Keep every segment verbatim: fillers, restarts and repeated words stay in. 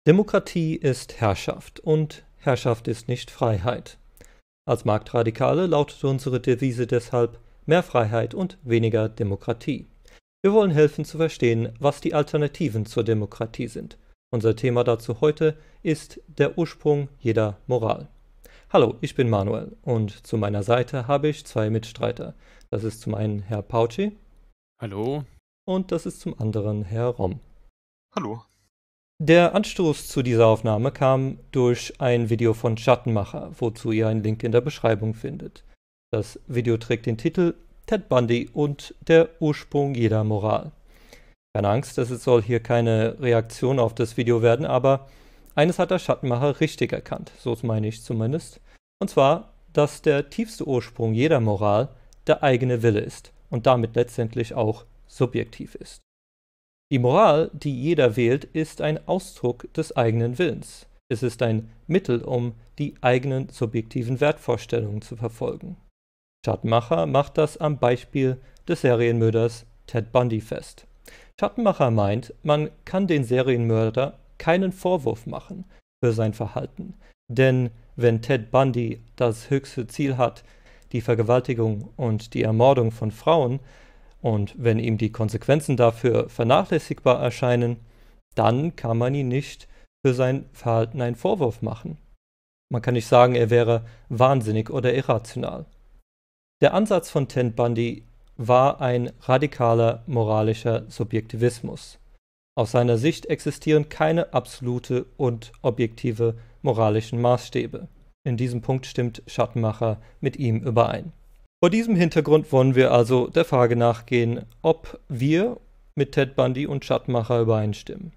Demokratie ist Herrschaft und Herrschaft ist nicht Freiheit. Als Marktradikale lautet unsere Devise deshalb mehr Freiheit und weniger Demokratie. Wir wollen helfen zu verstehen, was die Alternativen zur Demokratie sind. Unser Thema dazu heute ist der Ursprung jeder Moral. Hallo, ich bin Manuel und zu meiner Seite habe ich zwei Mitstreiter. Das ist zum einen Herr Pauci. Hallo. Und das ist zum anderen Herr Rom. Hallo. Der Anstoß zu dieser Aufnahme kam durch ein Video von Schattenmacher, wozu ihr einen Link in der Beschreibung findet. Das Video trägt den Titel Ted Bundy und der Ursprung jeder Moral. Keine Angst, es soll hier keine Reaktion auf das Video werden, aber eines hat der Schattenmacher richtig erkannt, so meine ich zumindest. Und zwar, dass der tiefste Ursprung jeder Moral der eigene Wille ist und damit letztendlich auch subjektiv ist. Die Moral, die jeder wählt, ist ein Ausdruck des eigenen Willens. Es ist ein Mittel, um die eigenen subjektiven Wertvorstellungen zu verfolgen. Schattenmacher macht das am Beispiel des Serienmörders Ted Bundy fest. Schattenmacher meint, man kann den Serienmörder keinen Vorwurf machen für sein Verhalten. Denn wenn Ted Bundy das höchste Ziel hat, die Vergewaltigung und die Ermordung von Frauen, und wenn ihm die Konsequenzen dafür vernachlässigbar erscheinen, dann kann man ihn nicht für sein Verhalten einen Vorwurf machen. Man kann nicht sagen, er wäre wahnsinnig oder irrational. Der Ansatz von Ted Bundy war ein radikaler moralischer Subjektivismus. Aus seiner Sicht existieren keine absolute und objektive moralischen Maßstäbe. In diesem Punkt stimmt Schattenmacher mit ihm überein. Vor diesem Hintergrund wollen wir also der Frage nachgehen, ob wir mit Ted Bundy und Schattenmacher übereinstimmen.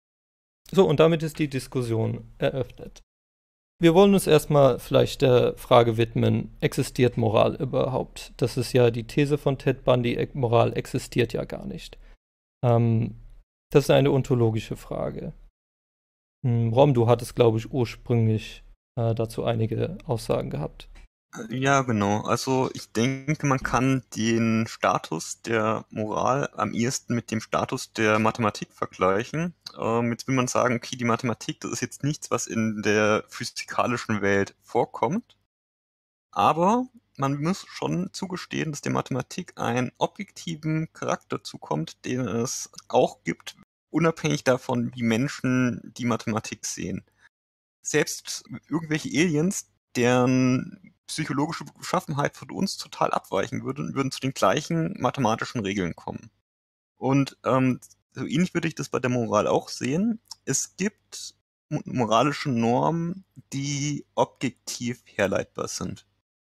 So, und damit ist die Diskussion eröffnet. Wir wollen uns erstmal vielleicht der Frage widmen, existiert Moral überhaupt? Das ist ja die These von Ted Bundy, Moral existiert ja gar nicht. Ähm, das ist eine ontologische Frage. Hm, Rom, du hattest, glaube ich, ursprünglich äh, dazu einige Aussagen gehabt. Ja, genau. Also ich denke, man kann den Status der Moral am ehesten mit dem Status der Mathematik vergleichen. Ähm, jetzt will man sagen, okay, die Mathematik, das ist jetzt nichts, was in der physikalischen Welt vorkommt. Aber man muss schon zugestehen, dass der Mathematik einen objektiven Charakter zukommt, den es auch gibt, unabhängig davon, wie Menschen die Mathematik sehen. Selbst irgendwelche Aliens, deren psychologische Beschaffenheit von uns total abweichen würde, würden zu den gleichen mathematischen Regeln kommen. Und ähm, so ähnlich würde ich das bei der Moral auch sehen. Es gibt moralische Normen, die objektiv herleitbar sind.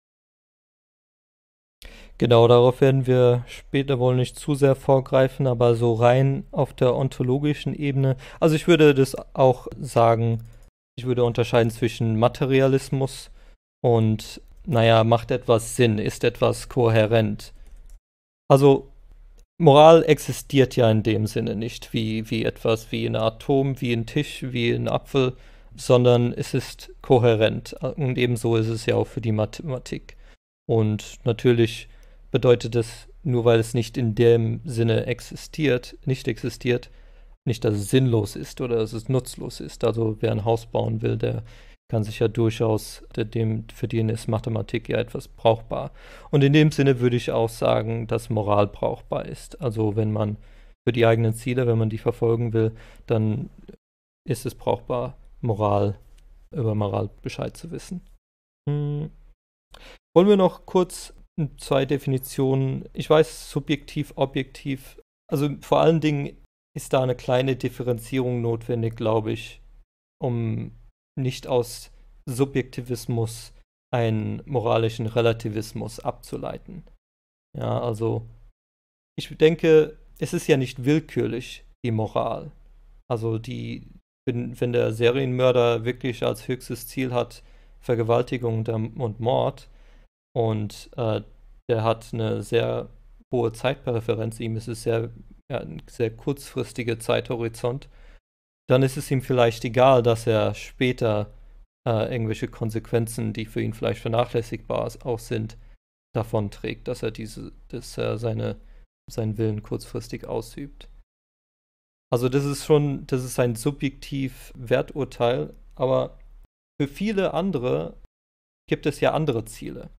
Genau, darauf werden wir später wohl nicht zu sehr vorgreifen, aber so rein auf der ontologischen Ebene. Also ich würde das auch sagen, ich würde unterscheiden zwischen Materialismus und, naja, macht etwas Sinn, ist etwas kohärent. Also Moral existiert ja in dem Sinne nicht wie, wie etwas wie ein Atom, wie ein Tisch, wie ein Apfel, sondern es ist kohärent. Und ebenso ist es ja auch für die Mathematik. Und natürlich bedeutet es, nur weil es nicht in dem Sinne existiert, nicht existiert, nicht, dass es sinnlos ist oder dass es nutzlos ist. Also wer ein Haus bauen will, der kann sich ja durchaus, dem, für den ist Mathematik ja etwas brauchbar. Und in dem Sinne würde ich auch sagen, dass Moral brauchbar ist. Also wenn man für die eigenen Ziele, wenn man die verfolgen will, dann ist es brauchbar, Moral, über Moral Bescheid zu wissen. Hm. Wollen wir noch kurz zwei Definitionen, ich weiß, subjektiv, objektiv, also vor allen Dingen ist da eine kleine Differenzierung notwendig, glaube ich, um nicht aus Subjektivismus einen moralischen Relativismus abzuleiten. Ja, also ich denke, es ist ja nicht willkürlich, die Moral. Also die, wenn, wenn der Serienmörder wirklich als höchstes Ziel hat, Vergewaltigung und Mord, und äh, der hat eine sehr hohe Zeitpräferenz, ihm ist es sehr, ja, ein sehr kurzfristiger Zeithorizont, dann ist es ihm vielleicht egal, dass er später äh, irgendwelche Konsequenzen, die für ihn vielleicht vernachlässigbar auch sind, davon trägt, dass er diese, dass er seine, seinen Willen kurzfristig ausübt. Also das ist schon, das ist ein subjektiv Werturteil, aber für viele andere gibt es ja andere Ziele.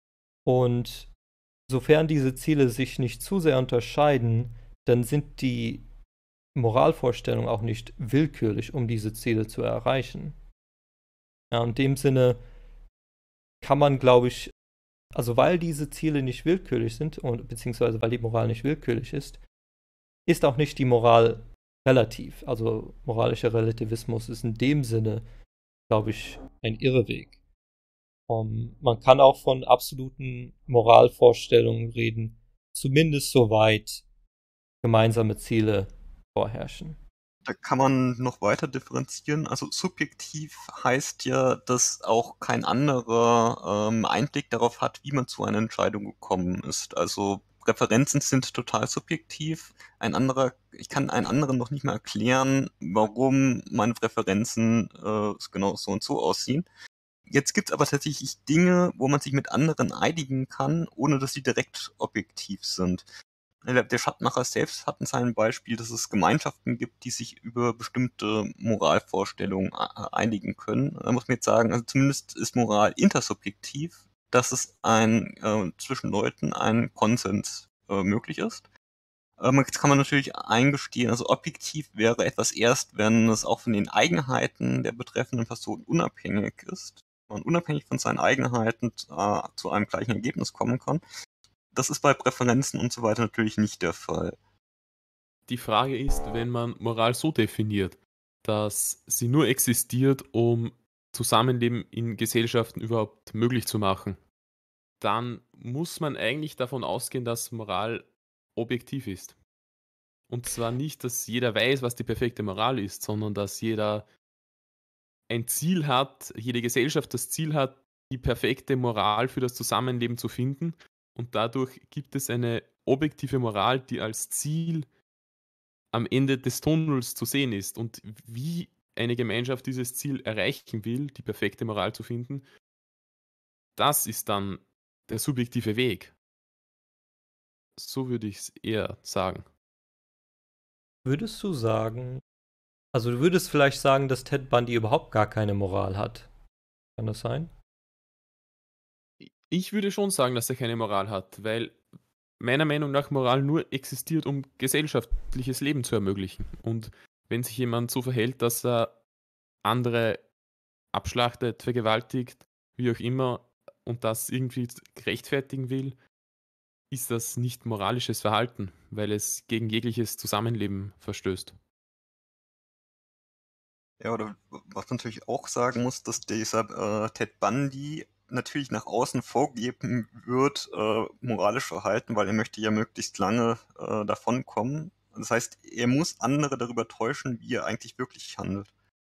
Und sofern diese Ziele sich nicht zu sehr unterscheiden, dann sind die Moralvorstellungen auch nicht willkürlich, um diese Ziele zu erreichen. Ja, in dem Sinne kann man, glaube ich, also weil diese Ziele nicht willkürlich sind, und, beziehungsweise weil die Moral nicht willkürlich ist, ist auch nicht die Moral relativ. Also moralischer Relativismus ist in dem Sinne, glaube ich, ein Irrweg. Um, man kann auch von absoluten Moralvorstellungen reden, zumindest soweit gemeinsame Ziele vorherrschen. Da kann man noch weiter differenzieren. Also subjektiv heißt ja, dass auch kein anderer ähm, Einblick darauf hat, wie man zu einer Entscheidung gekommen ist. Also Präferenzen sind total subjektiv. Ein anderer, ich kann einen anderen noch nicht mal erklären, warum meine Präferenzen äh, genau so und so aussehen. Jetzt gibt es aber tatsächlich Dinge, wo man sich mit anderen einigen kann, ohne dass sie direkt objektiv sind. Der, der Schattmacher selbst hat in seinem Beispiel, dass es Gemeinschaften gibt, die sich über bestimmte Moralvorstellungen äh, einigen können. Da muss man jetzt sagen, also zumindest ist Moral intersubjektiv, dass es ein, äh, zwischen Leuten ein Konsens äh, möglich ist. Ähm, jetzt kann man natürlich eingestehen, also objektiv wäre etwas erst, wenn es auch von den Eigenheiten der betreffenden Person unabhängig ist. Man unabhängig von seinen Eigenheiten äh, zu einem gleichen Ergebnis kommen kann. Das ist bei Präferenzen und so weiter natürlich nicht der Fall. Die Frage ist, wenn man Moral so definiert, dass sie nur existiert, um Zusammenleben in Gesellschaften überhaupt möglich zu machen, dann muss man eigentlich davon ausgehen, dass Moral objektiv ist. Und zwar nicht, dass jeder weiß, was die perfekte Moral ist, sondern dass jeder ein Ziel hat, jede Gesellschaft das Ziel hat, die perfekte Moral für das Zusammenleben zu finden. Und dadurch gibt es eine objektive Moral, die als Ziel am Ende des Tunnels zu sehen ist. Und wie eine Gemeinschaft dieses Ziel erreichen will, die perfekte Moral zu finden, das ist dann der subjektive Weg. So würde ich es eher sagen. Würdest du sagen, also du würdest vielleicht sagen, dass Ted Bundy überhaupt gar keine Moral hat. Kann das sein? Ich würde schon sagen, dass er keine Moral hat, weil meiner Meinung nach Moral nur existiert, um gesellschaftliches Leben zu ermöglichen. Und wenn sich jemand so verhält, dass er andere abschlachtet, vergewaltigt, wie auch immer, und das irgendwie rechtfertigen will, ist das nicht moralisches Verhalten, weil es gegen jegliches Zusammenleben verstößt. Ja, oder was man natürlich auch sagen muss, dass dieser äh, Ted Bundy natürlich nach außen vorgeben wird, äh, moralisch verhalten, weil er möchte ja möglichst lange äh, davonkommen. Das heißt, er muss andere darüber täuschen, wie er eigentlich wirklich handelt.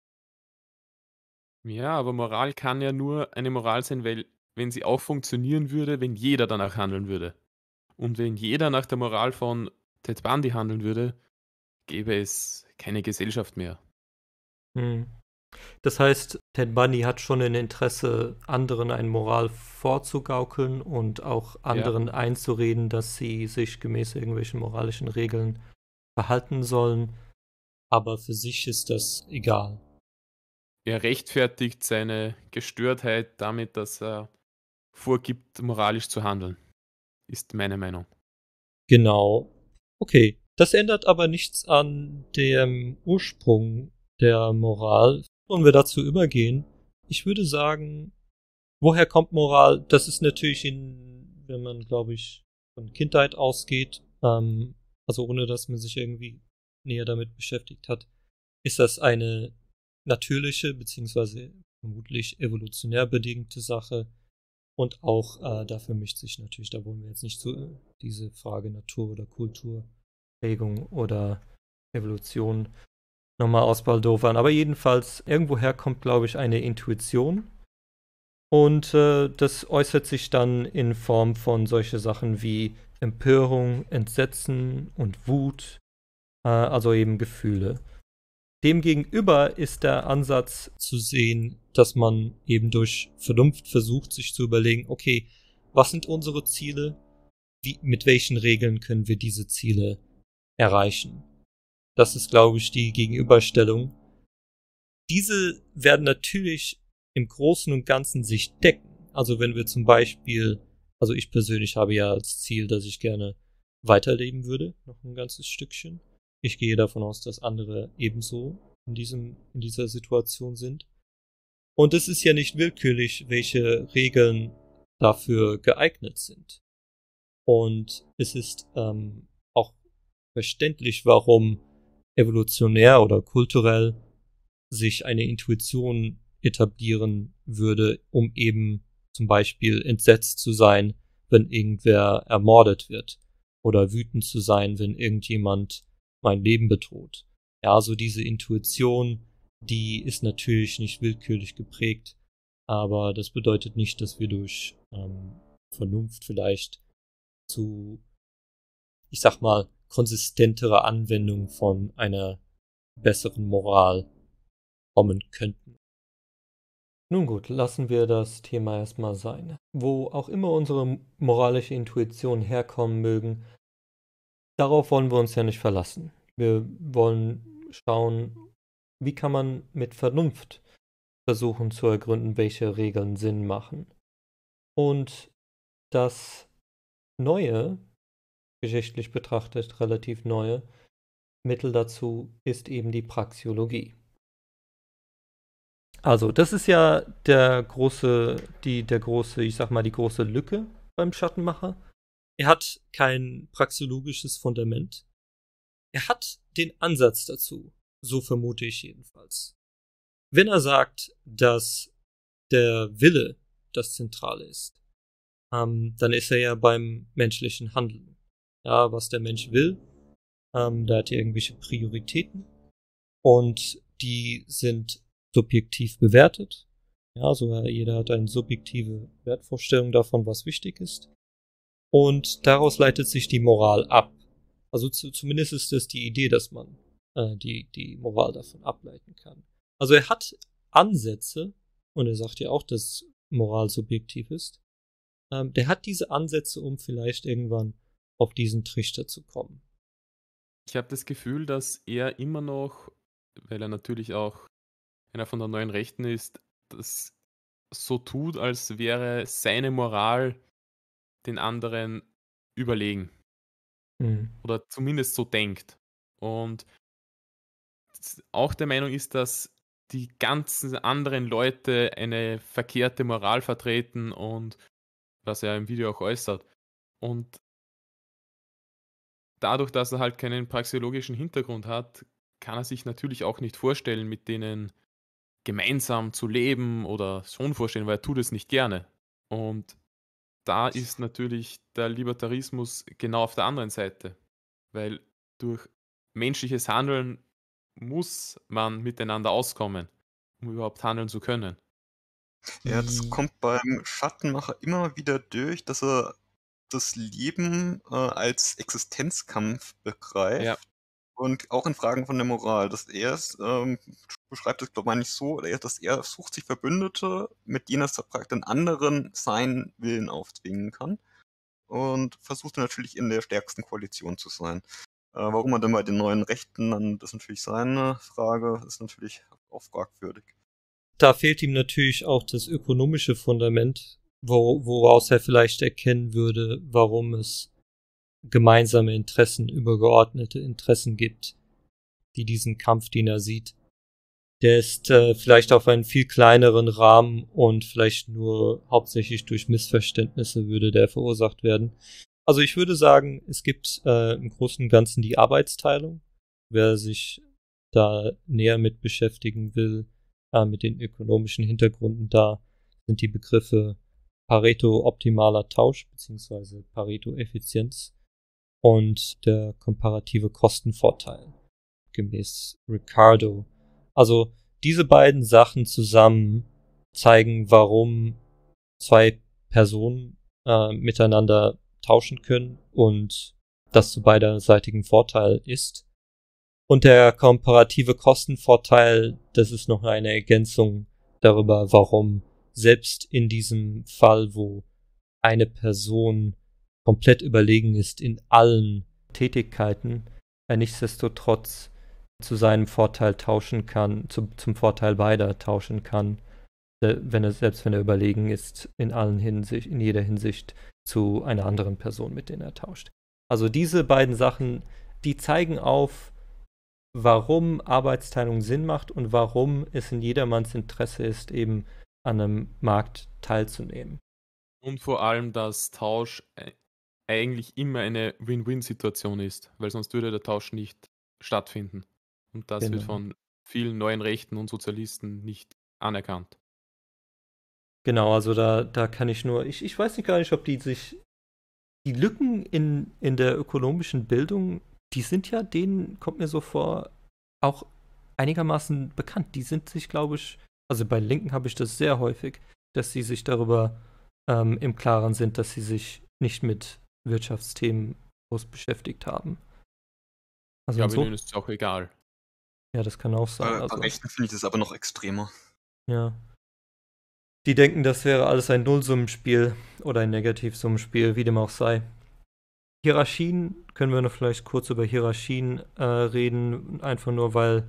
Ja, aber Moral kann ja nur eine Moral sein, weil wenn sie auch funktionieren würde, wenn jeder danach handeln würde. Und wenn jeder nach der Moral von Ted Bundy handeln würde, gäbe es keine Gesellschaft mehr. Hm. Das heißt, Ted Bundy hat schon ein Interesse, anderen eine Moral vorzugaukeln und auch anderen Ja. einzureden, dass sie sich gemäß irgendwelchen moralischen Regeln verhalten sollen. Aber für sich ist das egal. Er rechtfertigt seine Gestörtheit damit, dass er vorgibt, moralisch zu handeln. Ist meine Meinung. Genau. Okay. Das ändert aber nichts an dem Ursprung der Moral. Wollen wir dazu übergehen? Ich würde sagen, woher kommt Moral? Das ist natürlich in, wenn man, glaube ich, von Kindheit ausgeht, ähm, also ohne dass man sich irgendwie näher damit beschäftigt hat, ist das eine natürliche, beziehungsweise vermutlich evolutionär bedingte Sache. Und auch äh, dafür mischt sich natürlich, da wollen wir jetzt nicht zu diese Frage Natur oder Kulturprägung oder Evolution nochmal ausbaldowern. Aber jedenfalls, irgendwoher kommt, glaube ich, eine Intuition. Und äh, das äußert sich dann in Form von solche Sachen wie Empörung, Entsetzen und Wut, äh, also eben Gefühle. Demgegenüber ist der Ansatz zu sehen, dass man eben durch Vernunft versucht, sich zu überlegen, okay, was sind unsere Ziele? Wie, mit welchen Regeln können wir diese Ziele erreichen? Das ist, glaube ich, die Gegenüberstellung. Diese werden natürlich im Großen und Ganzen sich decken. Also wenn wir zum Beispiel, also ich persönlich habe ja als Ziel, dass ich gerne weiterleben würde, noch ein ganzes Stückchen. Ich gehe davon aus, dass andere ebenso in diesem, in dieser Situation sind. Und es ist ja nicht willkürlich, welche Regeln dafür geeignet sind. Und es ist ähm, auch verständlich, warum evolutionär oder kulturell sich eine Intuition etablieren würde, um eben zum Beispiel entsetzt zu sein, wenn irgendwer ermordet wird, oder wütend zu sein, wenn irgendjemand mein Leben bedroht. Ja, also diese Intuition, die ist natürlich nicht willkürlich geprägt, aber das bedeutet nicht, dass wir durch ähm, Vernunft vielleicht zu, ich sag mal, konsistentere Anwendung von einer besseren Moral kommen könnten. Nun gut, lassen wir das Thema erstmal sein. Wo auch immer unsere moralische Intuition herkommen mögen, darauf wollen wir uns ja nicht verlassen. Wir wollen schauen, wie kann man mit Vernunft versuchen zu ergründen, welche Regeln Sinn machen. Und das Neue, geschichtlich betrachtet relativ neue, Mittel dazu ist eben die Praxeologie. Also, das ist ja der große, die, der große, ich sag mal, die große Lücke beim Schattenmacher. Er hat kein praxeologisches Fundament. Er hat den Ansatz dazu, so vermute ich jedenfalls. Wenn er sagt, dass der Wille das Zentrale ist, ähm, dann ist er ja beim menschlichen Handeln. Ja, was der Mensch will, ähm, da hat er irgendwelche Prioritäten und die sind subjektiv bewertet. Ja, also jeder hat eine subjektive Wertvorstellung davon, was wichtig ist. Und daraus leitet sich die Moral ab. Also zu, zumindest ist das die Idee, dass man äh, die, die Moral davon ableiten kann. Also er hat Ansätze, und er sagt ja auch, dass Moral subjektiv ist. Ähm, der hat diese Ansätze, um vielleicht irgendwann auf diesen Trichter zu kommen. Ich habe das Gefühl, dass er immer noch, weil er natürlich auch einer von der neuen Rechten ist, das so tut, als wäre seine Moral den anderen überlegen. Mhm. Oder zumindest so denkt. Und auch der Meinung ist, dass die ganzen anderen Leute eine verkehrte Moral vertreten und was er im Video auch äußert. Und dadurch, dass er halt keinen praxeologischen Hintergrund hat, kann er sich natürlich auch nicht vorstellen, mit denen gemeinsam zu leben oder schon vorstellen, weil er tut es nicht gerne. Und da ist natürlich der Libertarismus genau auf der anderen Seite, weil durch menschliches Handeln muss man miteinander auskommen, um überhaupt handeln zu können. Ja, das kommt beim Schattenmacher immer wieder durch, dass er das Leben äh, als Existenzkampf begreift. Ja. Und auch in Fragen von der Moral, dass er es, ähm, beschreibt es, glaube ich, nicht so, dass er sucht sich Verbündete, mit denen er praktisch den anderen seinen Willen aufzwingen kann. Und versucht natürlich in der stärksten Koalition zu sein. Äh, warum er denn bei den neuen Rechten dann, das ist natürlich seine Frage, ist natürlich auch fragwürdig. Da fehlt ihm natürlich auch das ökonomische Fundament, wo, woraus er vielleicht erkennen würde, warum es gemeinsame Interessen, übergeordnete Interessen gibt, die diesen Kampf, den er sieht. Der ist äh, vielleicht auf einen viel kleineren Rahmen und vielleicht nur hauptsächlich durch Missverständnisse würde der verursacht werden. Also ich würde sagen, es gibt äh, im Großen und Ganzen die Arbeitsteilung. Wer sich da näher mit beschäftigen will, äh, mit den ökonomischen Hintergründen, da sind die Begriffe Pareto optimaler Tausch bzw. Pareto Effizienz und der komparative Kostenvorteil gemäß Ricardo. Also diese beiden Sachen zusammen zeigen, warum zwei Personen äh, miteinander tauschen können und das zu beiderseitigem Vorteil ist. Und der komparative Kostenvorteil, das ist noch eine Ergänzung darüber, warum selbst in diesem Fall, wo eine Person komplett überlegen ist in allen Tätigkeiten, er nichtsdestotrotz zu seinem Vorteil tauschen kann, zu, zum Vorteil beider tauschen kann, wenn er, selbst wenn er überlegen ist, in allen Hinsicht, in jeder Hinsicht zu einer anderen Person, mit der er tauscht. Also diese beiden Sachen, die zeigen auf, warum Arbeitsteilung Sinn macht und warum es in jedermanns Interesse ist, eben an einem Markt teilzunehmen. Und vor allem, dass Tausch eigentlich immer eine Win-Win-Situation ist, weil sonst würde der Tausch nicht stattfinden. Und das Genau. wird von vielen neuen Rechten und Sozialisten nicht anerkannt. Genau, also da, da kann ich nur, ich, ich weiß nicht gar nicht, ob die sich, die Lücken in, in der ökonomischen Bildung, die sind ja, denen kommt mir so vor, auch einigermaßen bekannt. Die sind sich, glaube ich, also bei Linken habe ich das sehr häufig, dass sie sich darüber ähm, im Klaren sind, dass sie sich nicht mit Wirtschaftsthemen groß beschäftigt haben. Also Ja, aber so, ihnen ist es auch egal. ja, das kann auch sein. Bei, Also, bei Rechten finde ich das aber noch extremer. ja. Die denken, das wäre alles ein Nullsummenspiel oder ein Negativsummenspiel, wie dem auch sei. Hierarchien, können wir noch vielleicht kurz über Hierarchien äh, reden, einfach nur, weil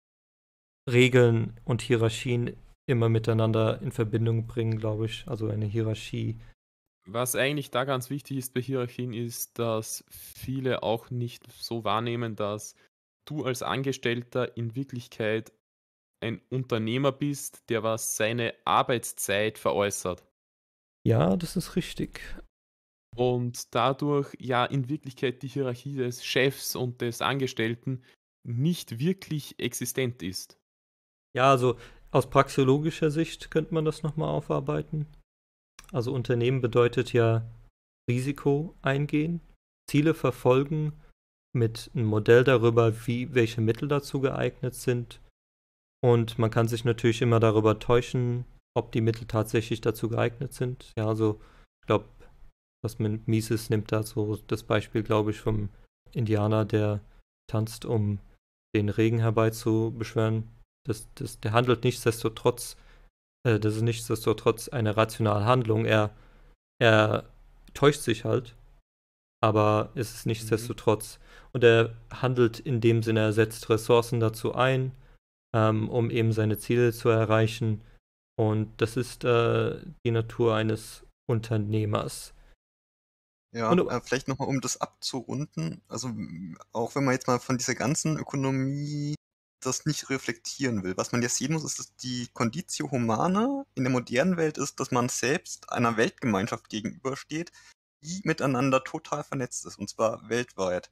Regeln und Hierarchien immer miteinander in Verbindung bringen, glaube ich. Also eine Hierarchie. Was eigentlich da ganz wichtig ist bei Hierarchien, ist, dass viele auch nicht so wahrnehmen, dass du als Angestellter in Wirklichkeit ein Unternehmer bist, der was seine Arbeitszeit veräußert. Ja, das ist richtig. Und dadurch ja in Wirklichkeit die Hierarchie des Chefs und des Angestellten nicht wirklich existent ist. Ja, also aus praxeologischer Sicht könnte man das nochmal aufarbeiten. Also Unternehmen bedeutet ja Risiko eingehen, Ziele verfolgen mit einem Modell darüber, wie, welche Mittel dazu geeignet sind. Und man kann sich natürlich immer darüber täuschen, ob die Mittel tatsächlich dazu geeignet sind. Ja, also ich glaube, was mit Mises nimmt da so das Beispiel, glaube ich, vom Indianer, der tanzt, um den Regen herbeizubeschwören. Das, das, der handelt nichtsdestotrotz, äh, das ist nichtsdestotrotz eine rationale Handlung. Er, er täuscht sich halt, aber es ist nichtsdestotrotz. Und er handelt in dem Sinne, er setzt Ressourcen dazu ein, ähm, um eben seine Ziele zu erreichen. Und das ist äh, die Natur eines Unternehmers. Ja, Und, äh, vielleicht nochmal, um das abzurunden. Also, m, auch wenn man jetzt mal von dieser ganzen Ökonomie das nicht reflektieren will. Was man ja sehen muss, ist, dass die Conditio Humana in der modernen Welt ist, dass man selbst einer Weltgemeinschaft gegenübersteht, die miteinander total vernetzt ist, und zwar weltweit.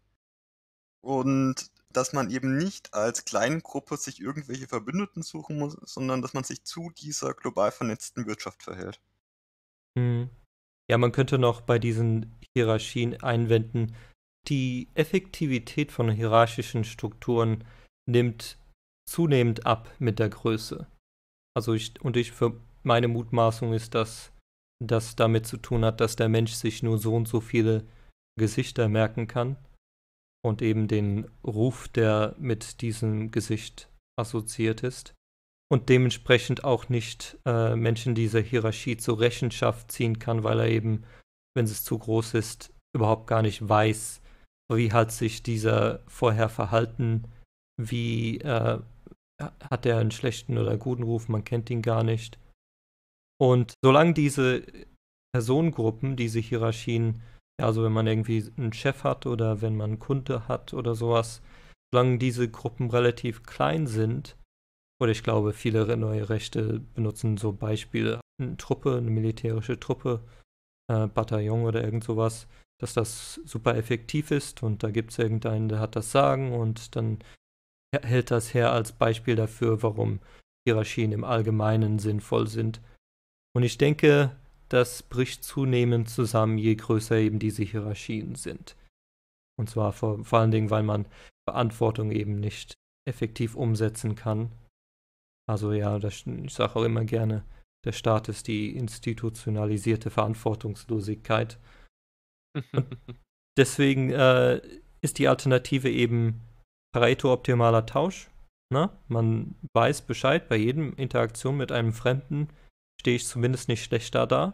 Und dass man eben nicht als kleine Gruppe sich irgendwelche Verbündeten suchen muss, sondern dass man sich zu dieser global vernetzten Wirtschaft verhält. Hm. Ja, man könnte noch bei diesen Hierarchien einwenden, die Effektivität von hierarchischen Strukturen nimmt zunehmend ab mit der Größe. Also ich, und ich für meine Mutmaßung ist, dass das damit zu tun hat, dass der Mensch sich nur so und so viele Gesichter merken kann und eben den Ruf, der mit diesem Gesicht assoziiert ist. Und dementsprechend auch nicht äh, Menschen dieser Hierarchie zur Rechenschaft ziehen kann, weil er eben, wenn es zu groß ist, überhaupt gar nicht weiß, wie hat sich dieser vorher verhalten, wie äh, hat er einen schlechten oder guten Ruf, man kennt ihn gar nicht. Und solange diese Personengruppen, diese Hierarchien, ja, also wenn man irgendwie einen Chef hat oder wenn man einen Kunde hat oder sowas, solange diese Gruppen relativ klein sind, oder ich glaube, viele neue Rechte benutzen so Beispiele, eine Truppe, eine militärische Truppe, äh, Bataillon oder irgend sowas, dass das super effektiv ist und da gibt es irgendeinen, der hat das Sagen und dann hält das her als Beispiel dafür, warum Hierarchien im Allgemeinen sinnvoll sind. Und ich denke, das bricht zunehmend zusammen, je größer eben diese Hierarchien sind. Und zwar vor, vor allen Dingen, weil man Verantwortung eben nicht effektiv umsetzen kann. Also ja, das, ich sage auch immer gerne, der Staat ist die institutionalisierte Verantwortungslosigkeit. Und deswegen äh, ist die Alternative eben Pareto-optimaler Tausch. Ne? Man weiß Bescheid, bei jedem Interaktion mit einem Fremden stehe ich zumindest nicht schlechter da.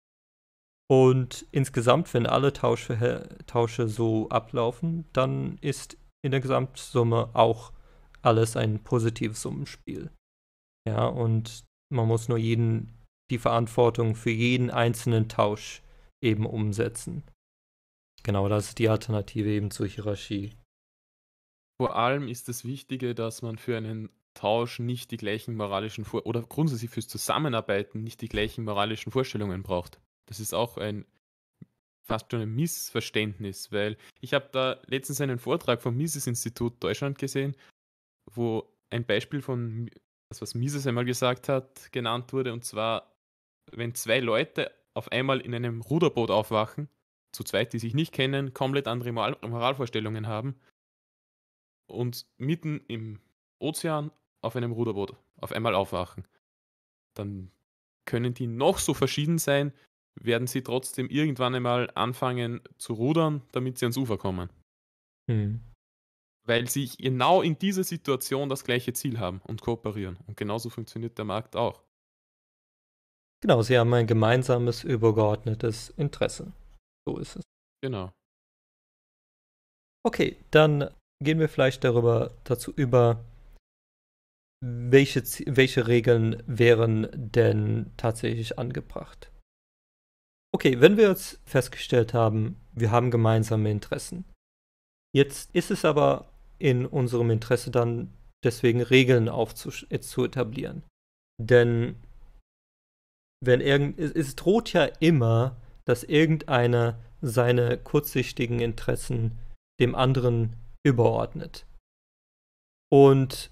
Und insgesamt, wenn alle Tausche, Tausche so ablaufen, dann ist in der Gesamtsumme auch alles ein positives Summenspiel. Ja, und man muss nur jeden die Verantwortung für jeden einzelnen Tausch eben umsetzen. Genau, das ist die Alternative eben zur Hierarchie. Vor allem ist das Wichtige, dass man für einen Tausch nicht die gleichen moralischen Vor oder grundsätzlich fürs Zusammenarbeiten nicht die gleichen moralischen Vorstellungen braucht. Das ist auch ein fast schon ein Missverständnis, weil ich habe da letztens einen Vortrag vom Mises-Institut Deutschland gesehen, wo ein Beispiel von das, was Mises einmal gesagt hat, genannt wurde, und zwar, wenn zwei Leute auf einmal in einem Ruderboot aufwachen, zu zweit, die sich nicht kennen, komplett andere Moral Moralvorstellungen haben und mitten im Ozean auf einem Ruderboot auf einmal aufwachen, dann können die noch so verschieden sein, werden sie trotzdem irgendwann einmal anfangen zu rudern, damit sie ans Ufer kommen. Hm. Weil sie genau in dieser Situation das gleiche Ziel haben und kooperieren. Und genauso funktioniert der Markt auch. Genau, sie haben ein gemeinsames, übergeordnetes Interesse. So ist es. Genau. Okay, dann gehen wir vielleicht darüber dazu über, welche, welche Regeln wären denn tatsächlich angebracht. Okay, wenn wir jetzt festgestellt haben, wir haben gemeinsame Interessen. Jetzt ist es aber in unserem Interesse dann deswegen Regeln zu etablieren. Denn wenn irgend, es, es droht ja immer, dass irgendeiner seine kurzsichtigen Interessen dem anderen überordnet. Und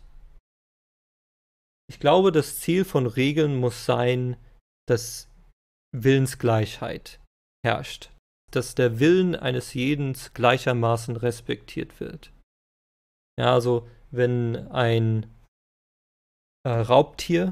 ich glaube, das Ziel von Regeln muss sein, dass Willensgleichheit herrscht. Dass der Willen eines jeden gleichermaßen respektiert wird. Ja, also wenn ein äh, Raubtier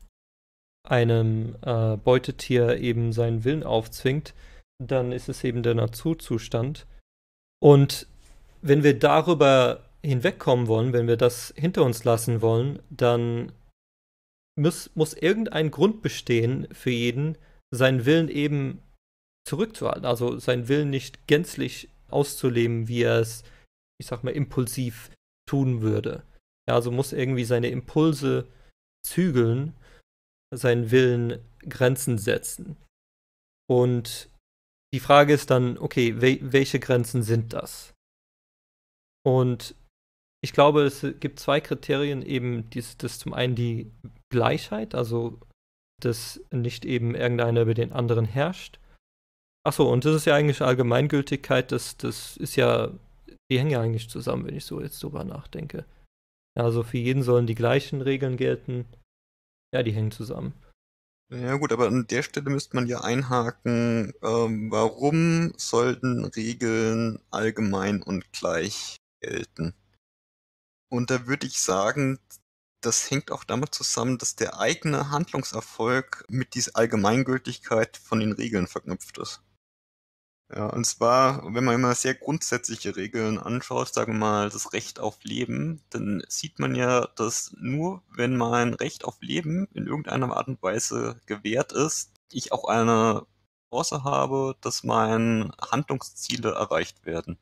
einem äh, Beutetier eben seinen Willen aufzwingt, dann ist es eben der Naturzustand. Und wenn wir darüber hinwegkommen wollen, wenn wir das hinter uns lassen wollen, dann muss, muss irgendein Grund bestehen für jeden, seinen Willen eben zurückzuhalten. Also seinen Willen nicht gänzlich auszuleben, wie er es, ich sag mal, impulsiv tun würde. Ja, also muss irgendwie seine Impulse zügeln, seinen Willen Grenzen setzen. Und die Frage ist dann, okay, we- welche Grenzen sind das? Und ich glaube, es gibt zwei Kriterien, eben dies, das zum einen die Gleichheit, also dass nicht eben irgendeiner über den anderen herrscht. Achso, und das ist ja eigentlich Allgemeingültigkeit, das, das ist ja, die hängen ja eigentlich zusammen, wenn ich so jetzt drüber nachdenke. Ja, also für jeden sollen die gleichen Regeln gelten. Ja, die hängen zusammen. Ja gut, aber an der Stelle müsste man ja einhaken, ähm, warum sollten Regeln allgemein und gleich gelten? Und da würde ich sagen, das hängt auch damit zusammen, dass der eigene Handlungserfolg mit dieser Allgemeingültigkeit von den Regeln verknüpft ist. Ja, und zwar, wenn man immer sehr grundsätzliche Regeln anschaut, sagen wir mal das Recht auf Leben, dann sieht man ja, dass nur wenn mein Recht auf Leben in irgendeiner Art und Weise gewährt ist, ich auch eine Chance habe, dass meine Handlungsziele erreicht werden.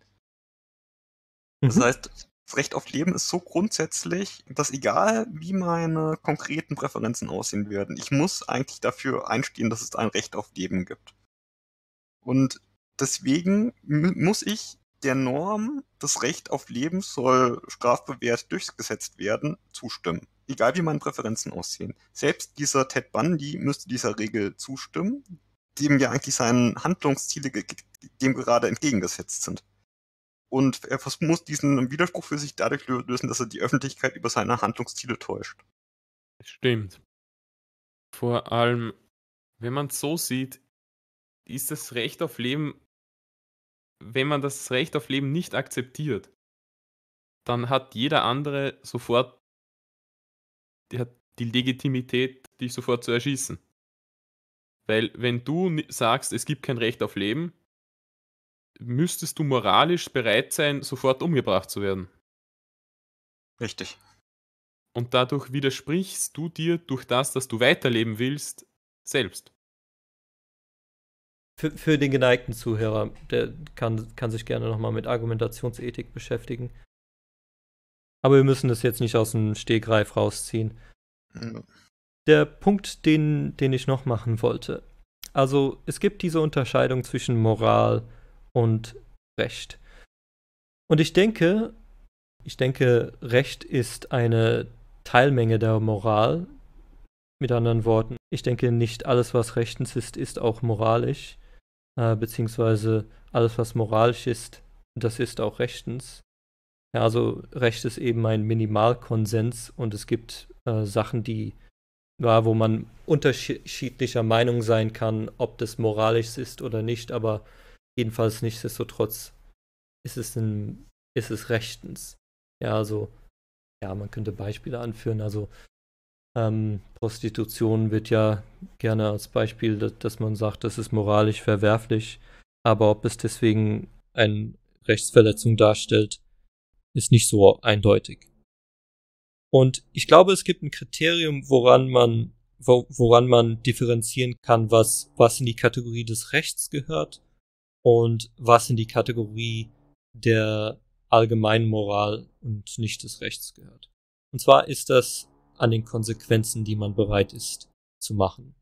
Das Mhm. heißt, das Recht auf Leben ist so grundsätzlich, dass egal wie meine konkreten Präferenzen aussehen werden, ich muss eigentlich dafür einstehen, dass es ein Recht auf Leben gibt. Und deswegen m- muss ich der Norm, das Recht auf Leben soll strafbewehrt durchgesetzt werden, zustimmen. Egal wie meine Präferenzen aussehen. Selbst dieser Ted Bundy müsste dieser Regel zustimmen, dem ja eigentlich seine Handlungsziele ge- ge- dem gerade entgegengesetzt sind. Und er vers- muss diesen Widerspruch für sich dadurch lö- lösen, dass er die Öffentlichkeit über seine Handlungsziele täuscht. Stimmt. Vor allem, wenn man es so sieht, ist das Recht auf Leben, wenn man das Recht auf Leben nicht akzeptiert, dann hat jeder andere sofort, die hat die Legitimität, dich sofort zu erschießen. Weil wenn du ni- sagst, es gibt kein Recht auf Leben, müsstest du moralisch bereit sein, sofort umgebracht zu werden. Richtig. Und dadurch widersprichst du dir durch das, dass du weiterleben willst, selbst. Für, für den geneigten Zuhörer, der kann, kann sich gerne nochmal mit Argumentationsethik beschäftigen. Aber wir müssen das jetzt nicht aus dem Stegreif rausziehen. Ja. Der Punkt, den, den ich noch machen wollte. Also es gibt diese Unterscheidung zwischen Moral und Recht. Und ich denke, ich denke, Recht ist eine Teilmenge der Moral. Mit anderen Worten, ich denke, nicht alles, was rechtens ist, ist auch moralisch. Äh, beziehungsweise alles, was moralisch ist, das ist auch rechtens. Ja, also Recht ist eben ein Minimalkonsens und es gibt äh, Sachen, die, ja, wo man unterschiedlicher Meinung sein kann, ob das moralisch ist oder nicht, aber jedenfalls nichtsdestotrotz ist es, ein, ist es rechtens. Ja, also, ja, man könnte Beispiele anführen. Also, ähm, Prostitution wird ja gerne als Beispiel, dass, dass man sagt, das ist moralisch verwerflich, aber ob es deswegen eine Rechtsverletzung darstellt, ist nicht so eindeutig. Und ich glaube, es gibt ein Kriterium, woran man, wo, woran man differenzieren kann, was, was in die Kategorie des Rechts gehört und was in die Kategorie der allgemeinen Moral und nicht des Rechts gehört. Und zwar ist das an den Konsequenzen, die man bereit ist zu machen.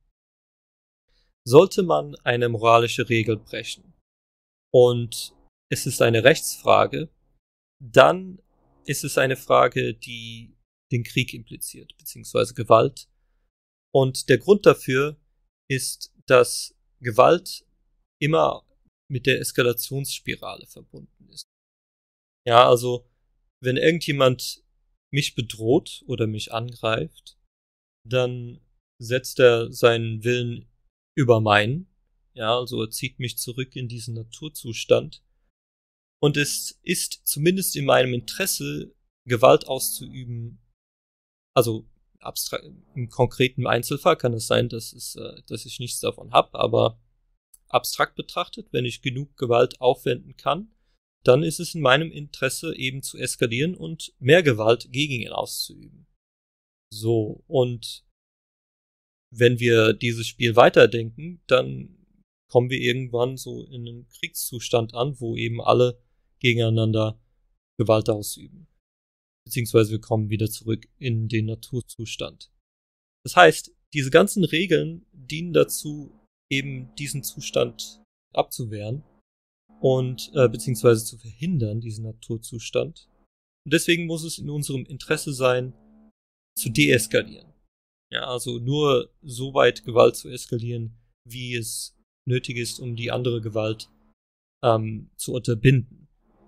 Sollte man eine moralische Regel brechen und es ist eine Rechtsfrage, dann ist es eine Frage, die den Krieg impliziert, beziehungsweise Gewalt. Und der Grund dafür ist, dass Gewalt immer mit der Eskalationsspirale verbunden ist. Ja, also wenn irgendjemand mich bedroht oder mich angreift, dann setzt er seinen Willen über meinen. Ja, also er zieht mich zurück in diesen Naturzustand. Und es ist zumindest in meinem Interesse, Gewalt auszuüben. Also abstrakt, im konkreten Einzelfall kann es sein, dass, es, äh, dass ich nichts davon habe, aber abstrakt betrachtet, wenn ich genug Gewalt aufwenden kann, dann ist es in meinem Interesse eben zu eskalieren und mehr Gewalt gegen ihn auszuüben. So, und wenn wir dieses Spiel weiterdenken, dann kommen wir irgendwann so in einen Kriegszustand an, wo eben alle gegeneinander Gewalt ausüben. Beziehungsweise wir kommen wieder zurück in den Naturzustand. Das heißt, diese ganzen Regeln dienen dazu, eben diesen Zustand abzuwehren und äh, beziehungsweise zu verhindern, diesen Naturzustand. Und deswegen muss es in unserem Interesse sein, zu deeskalieren. Ja, also nur so weit Gewalt zu eskalieren, wie es nötig ist, um die andere Gewalt ähm, zu unterbinden.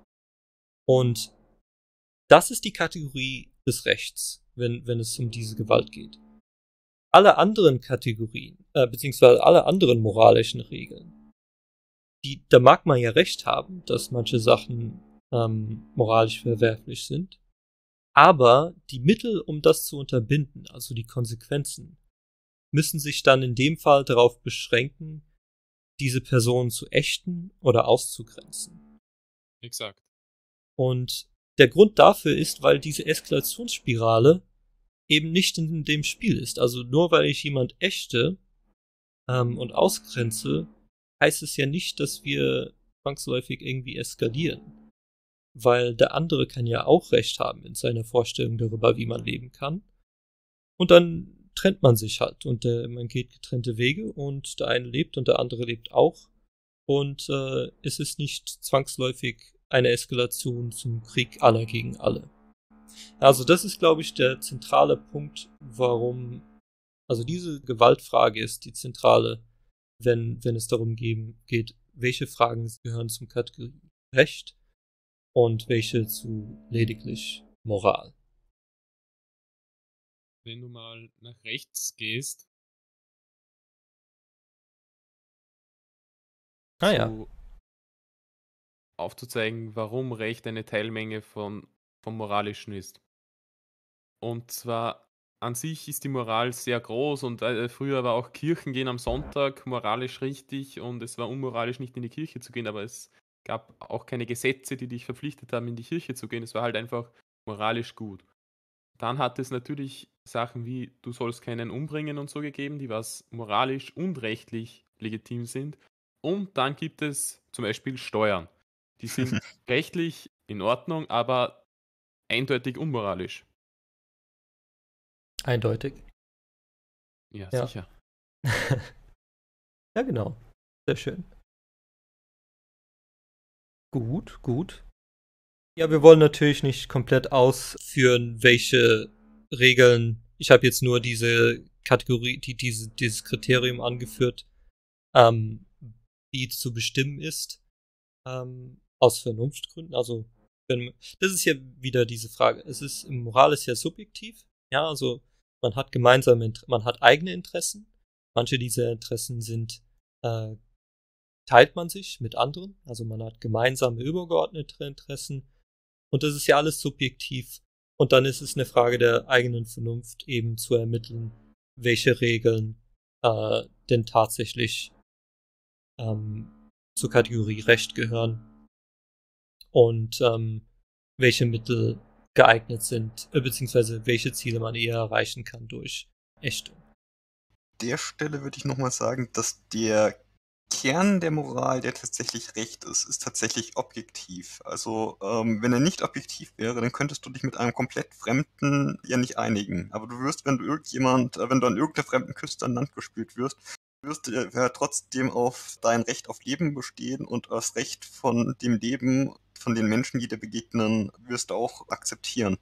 Und das ist die Kategorie des Rechts, wenn, wenn es um diese Gewalt geht. Alle anderen Kategorien, äh, beziehungsweise alle anderen moralischen Regeln, die, da mag man ja recht haben, dass manche Sachen ähm, moralisch verwerflich sind, aber die Mittel, um das zu unterbinden, also die Konsequenzen, müssen sich dann in dem Fall darauf beschränken, diese Person zu ächten oder auszugrenzen. Exakt. Und der Grund dafür ist, weil diese Eskalationsspirale eben nicht in dem Spiel ist. Also nur weil ich jemand ächte ähm, und ausgrenze, heißt es ja nicht, dass wir zwangsläufig irgendwie eskalieren. Weil der andere kann ja auch Recht haben in seiner Vorstellung darüber, wie man leben kann. Und dann trennt man sich halt und der, man geht getrennte Wege und der eine lebt und der andere lebt auch. Und äh, es ist nicht zwangsläufig eine Eskalation zum Krieg aller gegen alle. Also das ist, glaube ich, der zentrale Punkt, warum, also diese Gewaltfrage ist die zentrale, wenn, wenn es darum geben, geht, welche Fragen gehören zum Kategorie Recht und welche zu lediglich Moral. Wenn du mal nach rechts gehst, Ah ja. so aufzuzeigen, warum Recht eine Teilmenge von, vom Moralischen ist. Und zwar an sich ist die Moral sehr groß und äh, früher war auch Kirchengehen am Sonntag moralisch richtig und es war unmoralisch, nicht in die Kirche zu gehen, aber es gab auch keine Gesetze, die dich verpflichtet haben, in die Kirche zu gehen. Es war halt einfach moralisch gut. Dann hat es natürlich Sachen wie, du sollst keinen umbringen und so gegeben, die was moralisch und rechtlich legitim sind. Und dann gibt es zum Beispiel Steuern. Die sind rechtlich in Ordnung, aber eindeutig unmoralisch. Eindeutig. Ja, Ja. sicher. Ja, genau. Sehr schön. Gut, gut. Ja, wir wollen natürlich nicht komplett ausführen, welche Regeln. Ich habe jetzt nur diese Kategorie, die, diese, dieses Kriterium angeführt, ähm, wie zu bestimmen ist. Ähm, aus Vernunftgründen. Also, wenn, das ist ja wieder diese Frage. Es ist, Moral ist ja subjektiv. Ja, also man hat gemeinsame, man hat eigene Interessen. Manche dieser Interessen sind, äh, teilt man sich mit anderen. Also man hat gemeinsame übergeordnete Interessen. Und das ist ja alles subjektiv. Und dann ist es eine Frage der eigenen Vernunft, eben zu ermitteln, welche Regeln äh, denn tatsächlich ähm, zur Kategorie Recht gehören und ähm, welche Mittel geeignet sind, äh, beziehungsweise welche Ziele man eher erreichen kann durch Ächtung. An der Stelle würde ich nochmal sagen, dass der Kern der Moral, der tatsächlich Recht ist, ist tatsächlich objektiv. Also ähm, wenn er nicht objektiv wäre, dann könntest du dich mit einem komplett Fremden ja nicht einigen. Aber du wirst, wenn du irgendjemand, äh, wenn du an irgendeiner fremden Küste an Land gespült wirst, wirst du ja trotzdem auf dein Recht auf Leben bestehen und das Recht von dem Leben von den Menschen, die dir begegnen, wirst du auch akzeptieren.